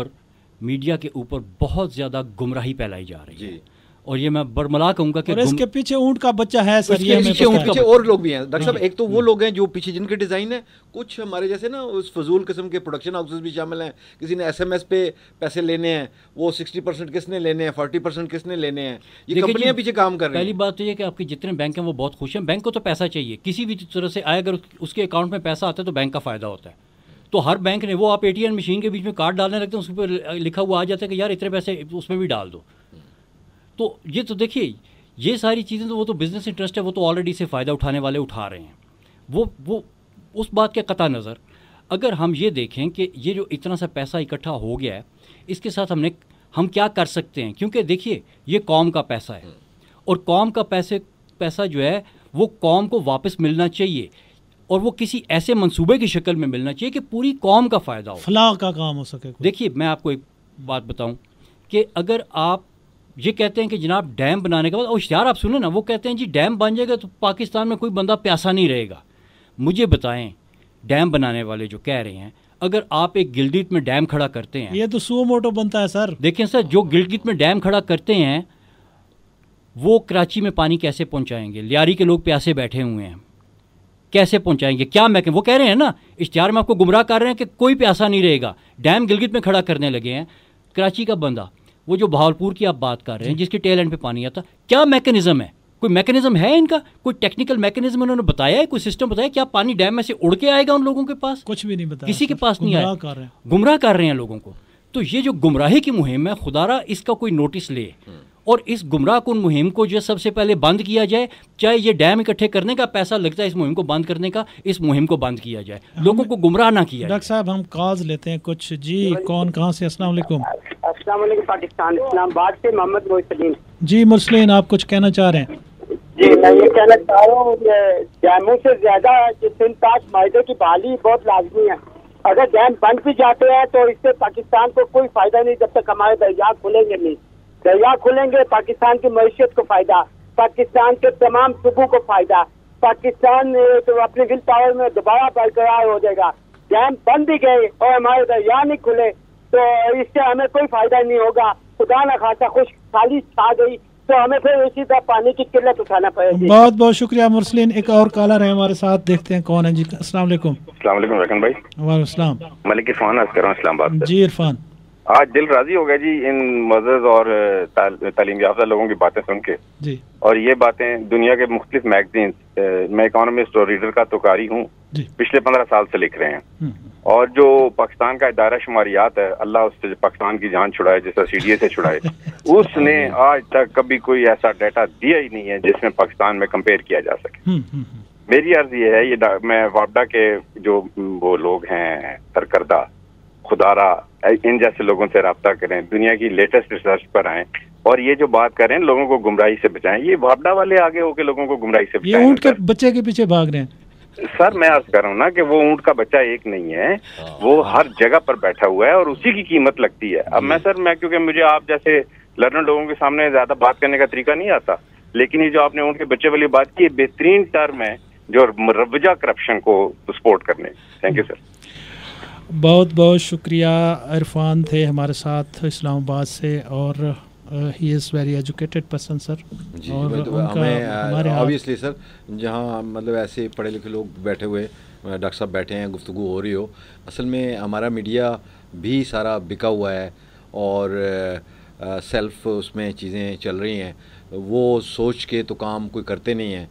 के ऊपर बहुत ज़्यादा गुमराही फैलाई जा रही है, और ये मैं बरमला कहूँगा कि इसके पीछे ऊँट का बच्चा है सर, ये पीछे और लोग भी हैं डॉक्टर साहब। एक तो वो लोग हैं जो पीछे जिनके डिज़ाइन है, कुछ हमारे जैसे ना उस फजूल किस्म के प्रोडक्शन हाउसेस भी शामिल हैं। किसी ने SMS पे पैसे लेने हैं, वो 60% किसने लेने हैं, 40% किसने लेने हैं, ये कंपनियां पीछे काम कर रही हैं। पहली बात तो ये कि आपके जितने बैंक हैं वो बहुत खुश हैं। बैंक को तो पैसा चाहिए, किसी भी तरह से आए, अगर उसके अकाउंट में पैसा आता है तो बैंक का फ़ायदा होता है। तो हर बैंक ने, वो आप ATM मशीन के बीच में कार्ड डालने लगते हैं, उस पर लिखा हुआ आ जाता है कि यार इतने पैसे उसमें भी डाल दो। तो ये तो देखिए, ये सारी चीज़ें तो वो तो बिज़नेस इंटरेस्ट है, वो तो ऑलरेडी से फ़ायदा उठाने वाले उठा रहे हैं। वो उस बात के कता नज़र अगर हम ये देखें कि ये जो इतना सा पैसा इकट्ठा हो गया है, इसके साथ हम क्या कर सकते हैं, क्योंकि देखिए ये कौम का पैसा है, और कौम का पैसा जो है वो कौम को वापस मिलना चाहिए, और वो किसी ऐसे मंसूबे की शक्ल में मिलना चाहिए कि पूरी कौम का फ़ायदा हो, फलाह का काम हो सके। देखिए मैं आपको एक बात बताऊं कि अगर आप ये कहते हैं कि जनाब डैम बनाने के बाद, और इश्तिहार आप सुने ना, वो कहते हैं जी डैम बन जाएगा तो पाकिस्तान में कोई बंदा प्यासा नहीं रहेगा। मुझे बताएं, डैम बनाने वाले जो कह रहे हैं, अगर आप एक गिलगित में डैम खड़ा करते हैं, ये तो सुओ मोटो बनता है सर। देखें सर, जो गिलगित में डैम खड़ा करते हैं वो कराची में पानी कैसे पहुंचाएंगे? लियारी के लोग प्यासे बैठे हुए हैं, कैसे पहुंचाएंगे? क्या मैं वो कह रहे हैं ना, इश्तिहार में आपको गुमराह कर रहे हैं कि कोई प्यासा नहीं रहेगा। डैम गिलगित में खड़ा करने लगे हैं, कराची का बंदा, वो जो बहावलपुर की आप बात कर रहे हैं जिसके टेल एंड पे पानी आता, क्या मैकेनिज्म है? कोई मैकेनिज्म है इनका? कोई टेक्निकल मैकेनिज्म उन्होंने बताया है? कोई सिस्टम बताया? क्या पानी डैम में से उड़ के आएगा उन लोगों के पास? कुछ भी नहीं बताया, किसी के पास नहीं आया। गुमराह कर रहे हैं लोगों को। तो ये जो गुमराही की मुहिम है, खुदारा इसका कोई नोटिस ले, और इस गुमराह कुन मुहिम को जो सबसे पहले बंद किया जाए। चाहे ये डैम इकट्ठे करने का पैसा लगता है इस मुहिम को बंद करने का, इस मुहिम को बंद किया जाए, लोगों को गुमराह ना किया। डॉक्टर साहब हम कॉल्स लेते हैं कुछ। जी कौन कहाँ से? अस्सलाम वालेकुम। अस्सलाम वालेकुम, पाकिस्तान इस्लामाबाद से मोहम्मद मोइनुद्दीन। जी मुरसलीन, आप कुछ कहना चाह रहे हैं? जी मैं ये कहना चाह रहा हूँ, डैमों से ज्यादा जिन पास मायदे की बहाली बहुत लाजमी है। अगर डैम बंद भी जाते हैं तो इससे पाकिस्तान को कोई फायदा नहीं जब तक हमारे दरिया खुलेंगे नहीं। दरिया खुलेंगे पाकिस्तान की मईशत को फायदा, पाकिस्तान के तमाम सूबों को फायदा, पाकिस्तान तो अपने विल पावर में दोबारा बरकरार हो जाएगा। डैम बंद भी गए और हमारे दरिया नहीं खुले तो इससे हमें कोई फायदा नहीं होगा। खुदा न खासा खुश खाली छा गई तो हमें फिर इसी तरह पानी की किल्लत उठाना पड़ेगी। बहुत बहुत शुक्रिया मुरसलीन। एक और कॉलर है हमारे साथ, देखते हैं कौन है जी। अस्सलाम वालेकुम। अस्सलाम वालेकुम रकन भाई। वालेकुम सलाम। मलिक इरफान अर्ज कर रहा हूँ इस्लामाबाद से। जी इरफान, आज दिल राजी हो गया जी इन मज़हब और तालीम याफ्ता लोगों की बातें सुन के जी। और ये बातें दुनिया के मुख्तलिफ मैगजीन, मैं इकोनॉमिस्ट और रीडर का तो कारी हूँ, पिछले 15 साल से लिख रहे हैं। और जो पाकिस्तान का दायरा शुमारियात है, अल्लाह उससे पाकिस्तान की जान छुड़ाए जैसा सीडीए से छुड़ाए, उसने आज तक कभी कोई ऐसा डाटा दिया ही नहीं है जिसमें पाकिस्तान में कंपेयर किया जा सके। मेरी अर्ज ये है, ये मैं वापडा के जो वो लोग हैं सरकर्दा, खुदारा, इन जैसे लोगों से रब्ता करें, दुनिया की लेटेस्ट रिसर्च पर आए और ये जो बात करें लोगों को गुमराही से बचाएं। ये वापडा वाले आगे होके लोगों को गुमराही से बचाएं। ये ऊंट के बच्चे के पीछे भाग रहे हैं सर। मैं अर्ज कर रहा हूँ ना कि वो ऊंट का बच्चा एक नहीं है, वो हर जगह पर बैठा हुआ है और उसी की कीमत लगती है। अब मैं क्योंकि मुझे आप जैसे लर्नर लोगों के सामने ज्यादा बात करने का तरीका नहीं आता, लेकिन ये जो आपने ऊंट के बच्चे वाली बात की, बेहतरीन टर्म है जो मुरवजा करप्शन को सपोर्ट करने। Thank you sir. बहुत बहुत शुक्रिया। इरफान थे हमारे साथ इस्लामाबाद से और he is very educated person sir. और हमें ऑब्वियसली सर, जहाँ मतलब ऐसे पढ़े लिखे लोग बैठे हुए, डॉक्टर साहब बैठे हैं, गुफ्तगू हो रही हो, असल में हमारा मीडिया भी सारा बिका हुआ है और सेल्फ उसमें चीज़ें चल रही हैं, वो सोच के तो काम कोई करते नहीं हैं।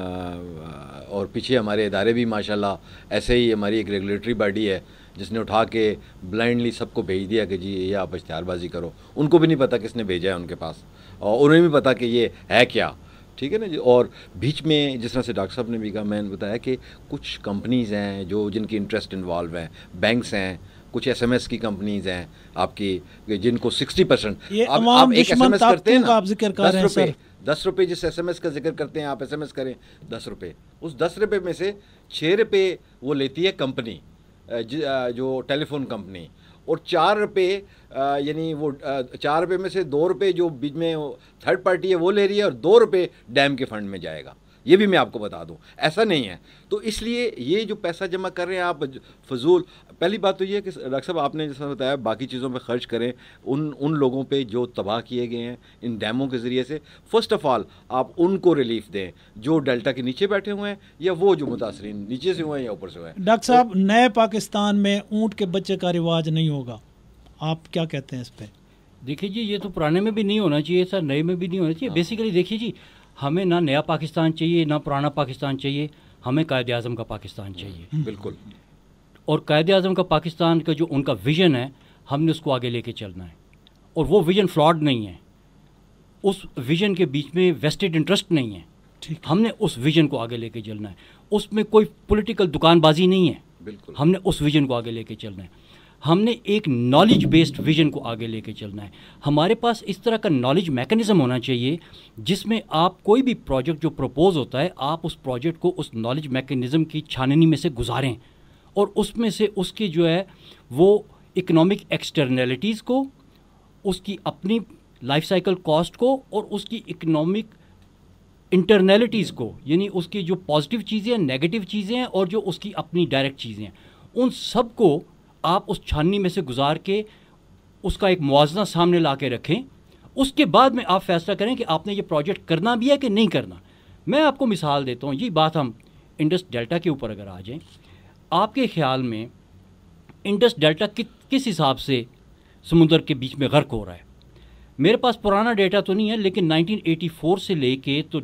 और पीछे हमारे इदारे भी माशाल्लाह ऐसे ही, हमारी एक रेगुलेटरी बॉडी है जिसने उठा के ब्लाइंडली सबको भेज दिया कि जी ये आप इश्तिहारबाजी करो। उनको भी नहीं पता किसने भेजा है उनके पास, और उन्हें भी पता कि ये है क्या, ठीक है ना जी। और बीच में जिस तरह से डॉक्टर साहब ने भी कहा, मैंने बताया कि कुछ कंपनीज़ हैं जो जिनकी इंटरेस्ट इन्वॉल्व हैं, बैंक्स हैं, कुछ SMS की कंपनीज़ हैं आपकी जिनको 60% आप एक SMS करते हैं ना, 10 रुपये जिस SMS का जिक्र करते हैं आप, SMS करें 10 रुपये, उस 10 रुपये में से 6 रुपये वो लेती है कंपनी, जो टेलीफोन कंपनी, और 4 रुपये यानी वो 4 रुपये में से 2 रुपये जो बीच में थर्ड पार्टी है वो ले रही है और 2 रुपये डैम के फंड में जाएगा। ये भी मैं आपको बता दूं, ऐसा नहीं है। तो इसलिए ये जो पैसा जमा कर रहे हैं आप फजूल, पहली बात तो ये है कि डॉक्टर साहब आपने जैसा बताया बाकी चीज़ों पे खर्च करें, उन लोगों पे जो तबाह किए गए हैं इन डैमों के ज़रिए से। फ़र्स्ट ऑफ़ ऑल आप उनको रिलीफ दें जो डेल्टा के नीचे बैठे हुए हैं या वो जो मुतासरीन नीचे से हुए हैं या ऊपर से हुए हैं। डॉक्टर साहब, नए पाकिस्तान में ऊँट के बच्चे का रिवाज नहीं होगा, आप क्या कहते हैं इस पर? देखिए जी, ये तो पुराने में भी नहीं होना चाहिए सर, नए में भी नहीं होना चाहिए। बेसिकली देखिए जी, हमें ना नया पाकिस्तान चाहिए ना पुराना पाकिस्तान चाहिए, हमें कायदे आज़म का पाकिस्तान चाहिए। बिल्कुल। और कायदे आज़म का पाकिस्तान का जो उनका विज़न है, हमने उसको आगे लेके चलना है। और वो विज़न फ्लॉड नहीं है, उस विज़न के बीच में वेस्टेड इंटरेस्ट नहीं है, हमने उस विज़न को आगे लेके चलना है। उसमें कोई पॉलिटिकल दुकानबाजी नहीं है, बिल्कुल। हमने उस विज़न को आगे लेके चलना है। हमने एक नॉलेज बेस्ड विजन को आगे लेके चलना है। हमारे पास इस तरह का नॉलेज मैकेनिज़्म होना चाहिए जिसमें आप कोई भी प्रोजेक्ट जो प्रपोज होता है, आप उस प्रोजेक्ट को उस नॉलेज मैकेनिज़्म की छाननी में से गुजारें और उसमें से उसकी जो है वो इकोनॉमिक एक्सटर्नैलिटीज़ को, उसकी अपनी लाइफ साइकिल कॉस्ट को और उसकी इकोनॉमिक इंटरनैलिटीज़ को, यानी उसकी जो पॉजिटिव चीज़ें हैं, नेगेटिव चीज़ें हैं और जो उसकी अपनी डायरेक्ट चीज़ें हैं, उन सब को आप उस छाननी में से गुजार के उसका एक मुआवजा सामने ला के रखें। उसके बाद में आप फैसला करें कि आपने ये प्रोजेक्ट करना भी है कि नहीं करना। मैं आपको मिसाल देता हूँ, ये बात हम इंडस डेल्टा के ऊपर अगर आ जाएं, आपके ख्याल में इंडस डेल्टा किस हिसाब से समुद्र के बीच में गर्क हो रहा है? मेरे पास पुराना डेटा तो नहीं है, लेकिन 1984 से लेके तो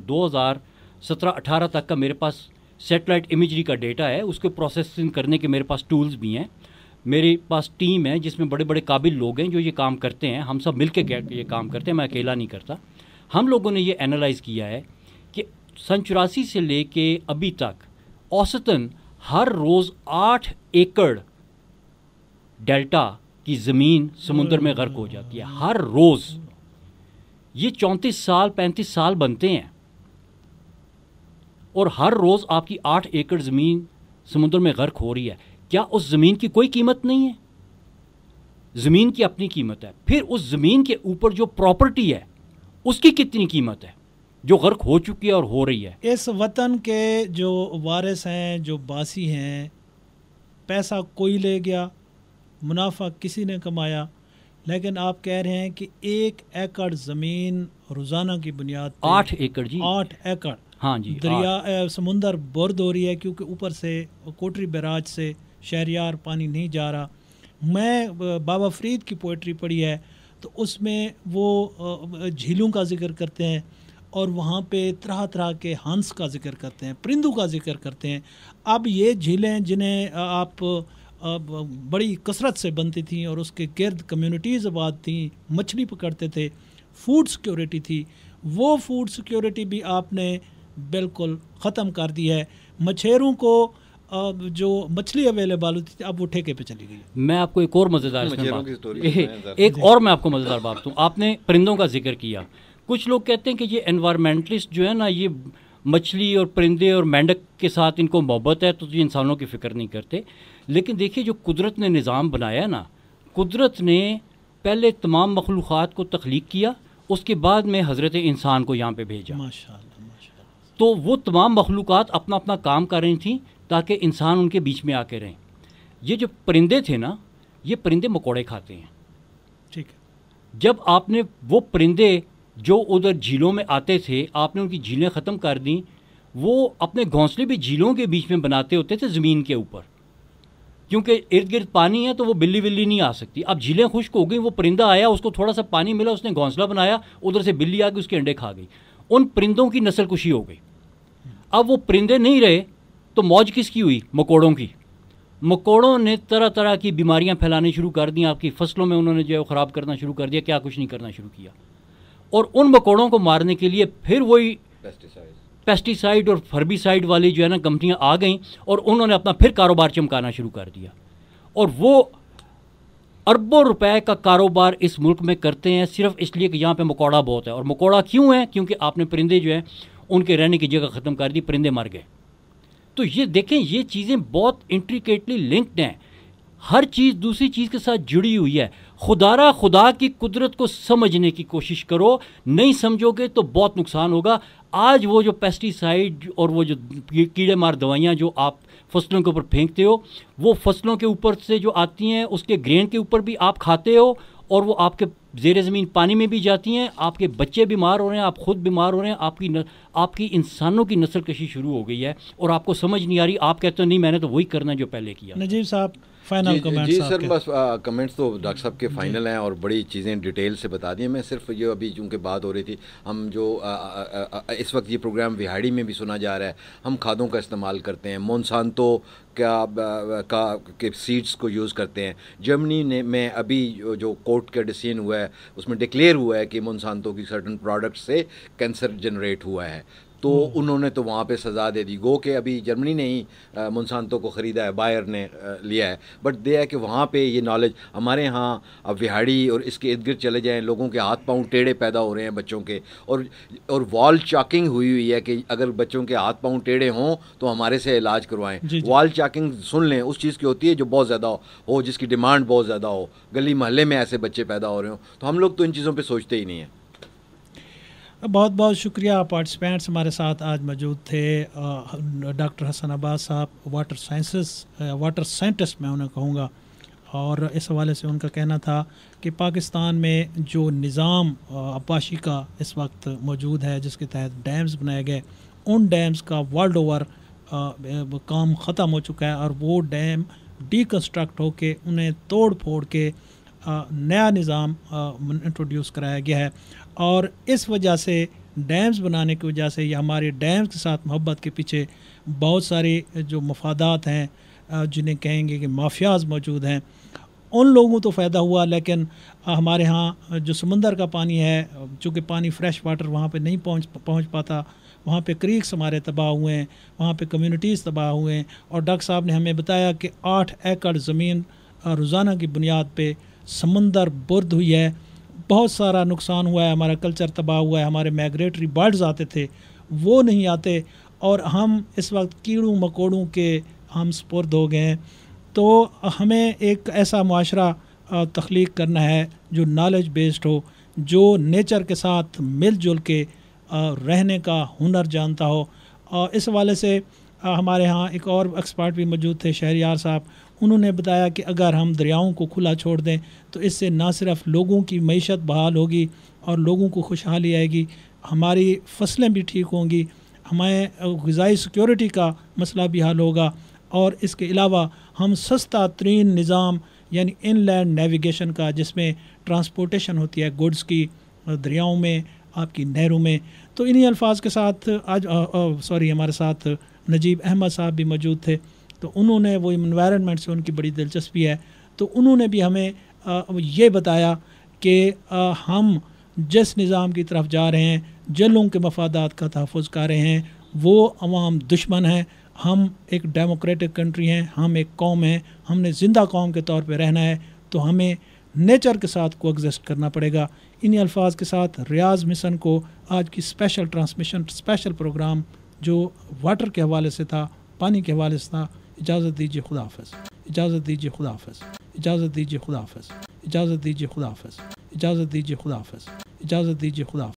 2017-18 तक का मेरे पास सैटेलाइट इमेजरी का डेटा है। उसके प्रोसेसिंग करने के मेरे पास टूल्स भी हैं। मेरे पास टीम है जिसमें बड़े बड़े काबिल लोग हैं जो ये काम करते हैं। हम सब मिलके ये काम करते हैं, मैं अकेला नहीं करता। हम लोगों ने ये एनालाइज़ किया है कि सन 84 से लेके अभी तक औसतन हर रोज़ 8 एकड़ डेल्टा की ज़मीन समुद्र में गर्क हो जाती है, हर रोज़। ये 34 साल 35 साल बनते हैं और हर रोज़ आपकी 8 एकड़ ज़मीन समुद्र में गर्क हो रही है। क्या उस ज़मीन की कोई कीमत नहीं है? ज़मीन की अपनी कीमत है। फिर उस ज़मीन के ऊपर जो प्रॉपर्टी है उसकी कितनी कीमत है जो गर्क हो चुकी है और हो रही है। इस वतन के जो वारिस हैं, जो बासी हैं, पैसा कोई ले गया, मुनाफा किसी ने कमाया, लेकिन आप कह रहे हैं कि 1 एकड़ ज़मीन रोज़ाना की बुनियाद पे 8 एकड़ जी, 8 एकड़, हाँ जी, दरिया समुंदर बुर्द हो रही है क्योंकि ऊपर से कोटरी बैराज से शहरियार पानी नहीं जा रहा। मैं बाबा फरीद की पोइट्री पढ़ी है तो उसमें वो झीलों का जिक्र करते हैं और वहाँ पे तरह तरह के हंस का जिक्र करते हैं, परिंदों का जिक्र करते हैं। अब ये झीलें जिन्हें आप बड़ी कसरत से बनती थी और उसके गिर्द कम्युनिटीज़ आबाद थी, मछली पकड़ते थे, फूड सिक्योरिटी थी, वो फूड सिक्योरिटी भी आपने बिल्कुल ख़त्म कर दी है। मछेरों को जो मछली अवेलेबल होती थी अब वो ठेके पे चली गई। मैं आपको एक और मज़ेदार एक और मैं आपको मज़ेदार बात दूँ। आपने परिंदों का जिक्र किया। कुछ लोग कहते हैं कि ये एनवायरमेंटलिस्ट जो है ना, ये मछली और परिंदे और मेंढक के साथ इनको मोहब्बत है तो ये इंसानों की फ़िक्र नहीं करते। लेकिन देखिए जो कुदरत ने निज़ाम बनाया ना, कुदरत ने पहले तमाम मखलूक़ात को तख्लीक किया, उसके बाद में हज़रत इंसान को यहाँ पे भेजा। माशाअल्लाह, माशाअल्लाह। तो वो तमाम मखलूक़ात अपना अपना काम कर रही थी ताकि इंसान उनके बीच में आके रहें। ये जो परिंदे थे ना, ये परिंदे मकोड़े खाते हैं, ठीक है। जब आपने वो परिंदे जो उधर झीलों में आते थे, आपने उनकी झीलें ख़त्म कर दी, वो अपने घोंसले भी झीलों के बीच में बनाते होते थे ज़मीन के ऊपर, क्योंकि इर्द गिर्द पानी है तो वो बिल्ली बिल्ली नहीं आ सकती। अब झीलें खुश्क हो गई, वो परिंदा आया, उसको थोड़ा सा पानी मिला, उसने घोंसला बनाया, उधर से बिल्ली आ गई, उसके अंडे खा गई। उन परिंदों की नस्ल कुशी हो गई। अब वो परिंदे नहीं रहे तो मौज किसकी हुई? मकोड़ों की। मकोड़ों ने तरह तरह की बीमारियां फैलानी शुरू कर दी, आपकी फसलों में उन्होंने जो है ख़राब करना शुरू कर दिया, क्या कुछ नहीं करना शुरू किया। और उन मकोड़ों को मारने के लिए फिर वही पेस्टिसाइड और फर्बिसाइड वाली जो है ना कंपनियां आ गईं और उन्होंने अपना फिर कारोबार चमकाना शुरू कर दिया। और वो अरबों रुपए का कारोबार इस मुल्क में करते हैं सिर्फ इसलिए कि यहाँ पे मकोड़ा बहुत है। और मकोड़ा क्यों है? क्योंकि आपने परिंदे जो है उनके रहने की जगह ख़त्म कर दी, परिंदे मर गए। तो ये देखें, ये चीज़ें बहुत इंट्रिकेटली लिंक्ड हैं, हर चीज़ दूसरी चीज़ के साथ जुड़ी हुई है। खुदा की कुदरत को समझने की कोशिश करो, नहीं समझोगे तो बहुत नुकसान होगा। आज वो जो पेस्टिसाइड और वो जो कीड़े मार दवाइयाँ जो आप फसलों के ऊपर फेंकते हो, वो फसलों के ऊपर से जो आती हैं उसके ग्रेन के ऊपर भी आप खाते हो और वो आपके ज़ेरे ज़मीन पानी में भी जाती हैं, आपके बच्चे बीमार हो रहे हैं, आप खुद बीमार हो रहे हैं, आपकी इंसानों की नस्ल कशी शुरू हो गई है और आपको समझ नहीं आ रही। आप कहते हो नहीं, मैंने तो वही करना जो पहले किया। नजीब साहब फाइनल कमेंट्स? जी सर, बस कमेंट्स तो डॉक्टर साहब के फाइनल हैं और बड़ी चीज़ें डिटेल से बता दी। मैं सिर्फ ये अभी चूँकि बात हो रही थी, हम जो इस वक्त ये प्रोग्राम विहाड़ी में भी सुना जा रहा है, हम खादों का इस्तेमाल करते हैं, मोनसांतो के सीड्स को यूज़ करते हैं। जर्मनी में अभी जो कोर्ट का डिसीजन हुआ है उसमें डिक्लेयर हुआ है कि मोनसांतो की सर्टन प्रोडक्ट से कैंसर जनरेट हुआ है, तो उन्होंने तो वहाँ पे सज़ा दे दी। गो के अभी जर्मनी ने ही मोनसांतो को ख़रीदा है, बायर ने लिया है, बट दे है कि वहाँ पे ये नॉलेज हमारे यहाँ अब विहाड़ी और इसके इर्द गिर्द चले जाएँ, लोगों के हाथ पाँव टेढ़े पैदा हो रहे हैं बच्चों के, और वॉल चॉकिंग हुई है कि अगर बच्चों के हाथ पाँव टेढ़े हों तो हमारे से इलाज करवाएँ। वॉल चॉकिंग सुन लें, उस चीज़ की होती है जो बहुत ज़्यादा हो, जिसकी डिमांड बहुत ज़्यादा हो, गली मोहल्ले में ऐसे बच्चे पैदा हो रहे हों, तो हम लोग तो इन चीज़ों पर सोचते ही नहीं हैं। बहुत बहुत शुक्रिया। पार्टिसिपेंट्स हमारे साथ आज मौजूद थे डॉक्टर हसन अब्बास साहब, वाटर साइंटिस्ट मैं उन्हें कहूँगा, और इस हवाले से उनका कहना था कि पाकिस्तान में जो निज़ाम आबाशी का इस वक्त मौजूद है, जिसके तहत डैम्स बनाए गए, उन डैम्स का वर्ल्ड ओवर काम ख़त्म हो चुका है और वो डैम डीकंस्ट्रक्ट होके उन्हें तोड़ फोड़ के नया निज़ाम इंट्रोड्यूस कराया गया है। और इस वजह से डैम्स बनाने की वजह से या हमारे डैम्स के साथ मोहब्बत के पीछे बहुत सारे जो मफादात हैं, जिन्हें कहेंगे कि माफियाज मौजूद हैं, उन लोगों तो फ़ायदा हुआ, लेकिन हमारे यहाँ जो समंदर का पानी है, चूँकि पानी फ्रेश वाटर वहाँ पे नहीं पहुँच पाता, वहाँ पे क्रीक्स हमारे तबाह हुए हैं, वहाँ पे कम्युनिटीज़ तबाह हुए हैं। और डॉक्टर साहब ने हमें बताया कि 8 एकड़ ज़मीन रोज़ाना की बुनियाद पे समंदर बुर्द हुई है। बहुत सारा नुकसान हुआ है, हमारा कल्चर तबाह हुआ है, हमारे माइग्रेटरी बर्ड्स आते थे वो नहीं आते, और हम इस वक्त कीड़ों मकोड़ों के हम स्पुर्द हो गए हैं। तो हमें एक ऐसा मुआशरा तख्लीक करना है जो नॉलेज बेस्ड हो, जो नेचर के साथ मिलजुल के रहने का हुनर जानता हो। और इस हवाले से हमारे यहाँ एक और एक्सपर्ट भी मौजूद थे, शहरियार साहब, उन्होंने बताया कि अगर हम दरियाओं को खुला छोड़ दें तो इससे ना सिर्फ लोगों की मईशत बहाल होगी और लोगों को खुशहाली आएगी, हमारी फसलें भी ठीक होंगी, हमें ग़िज़ाई सिक्योरिटी का मसला भी हल होगा, और इसके अलावा हम सस्ता तरीन निज़ाम यानी इनलैंड नेविगेशन का, जिसमें ट्रांसपोर्टेशन होती है गुड्स की दरियाओं में, आपकी नहरों में। तो इन्हीं अल्फाज के साथ आज हमारे साथ नजीब अहमद साहब भी मौजूद थे, तो उन्होंने वो इन्वायरमेंट से उनकी बड़ी दिलचस्पी है, तो उन्होंने भी हमें ये बताया कि हम जिस निज़ाम की तरफ जा रहे हैं, जिन लोगों के मफादात का तहफ़्फ़ुज़ कर रहे हैं, वो अवाम दुश्मन हैं। हम एक डेमोक्रेटिक कंट्री हैं, हम एक कौम हैं, हमने ज़िंदा कौम के तौर पे रहना है, तो हमें नेचर के साथ कोएग्जिस्ट करना पड़ेगा। इन्हीं अल्फाज के साथ रियाज मिशन को आज की स्पेशल ट्रांसमिशन, स्पेशल प्रोग्राम जो वाटर के हवाले से था, पानी के हवाले से था, इजाज़त दीजिए, खुदा हाफ़िज़, इजाज़त दीजिए, खुदा हाफ़िज़, इजाज़त दीजिए, खुदा हाफ़िज़, इजाज़त दीजिए, खुदा हाफ़िज़, इजाज़त दीजिए, खुदा हाफ़िज़, इजाज़त दीजिए, खुदा।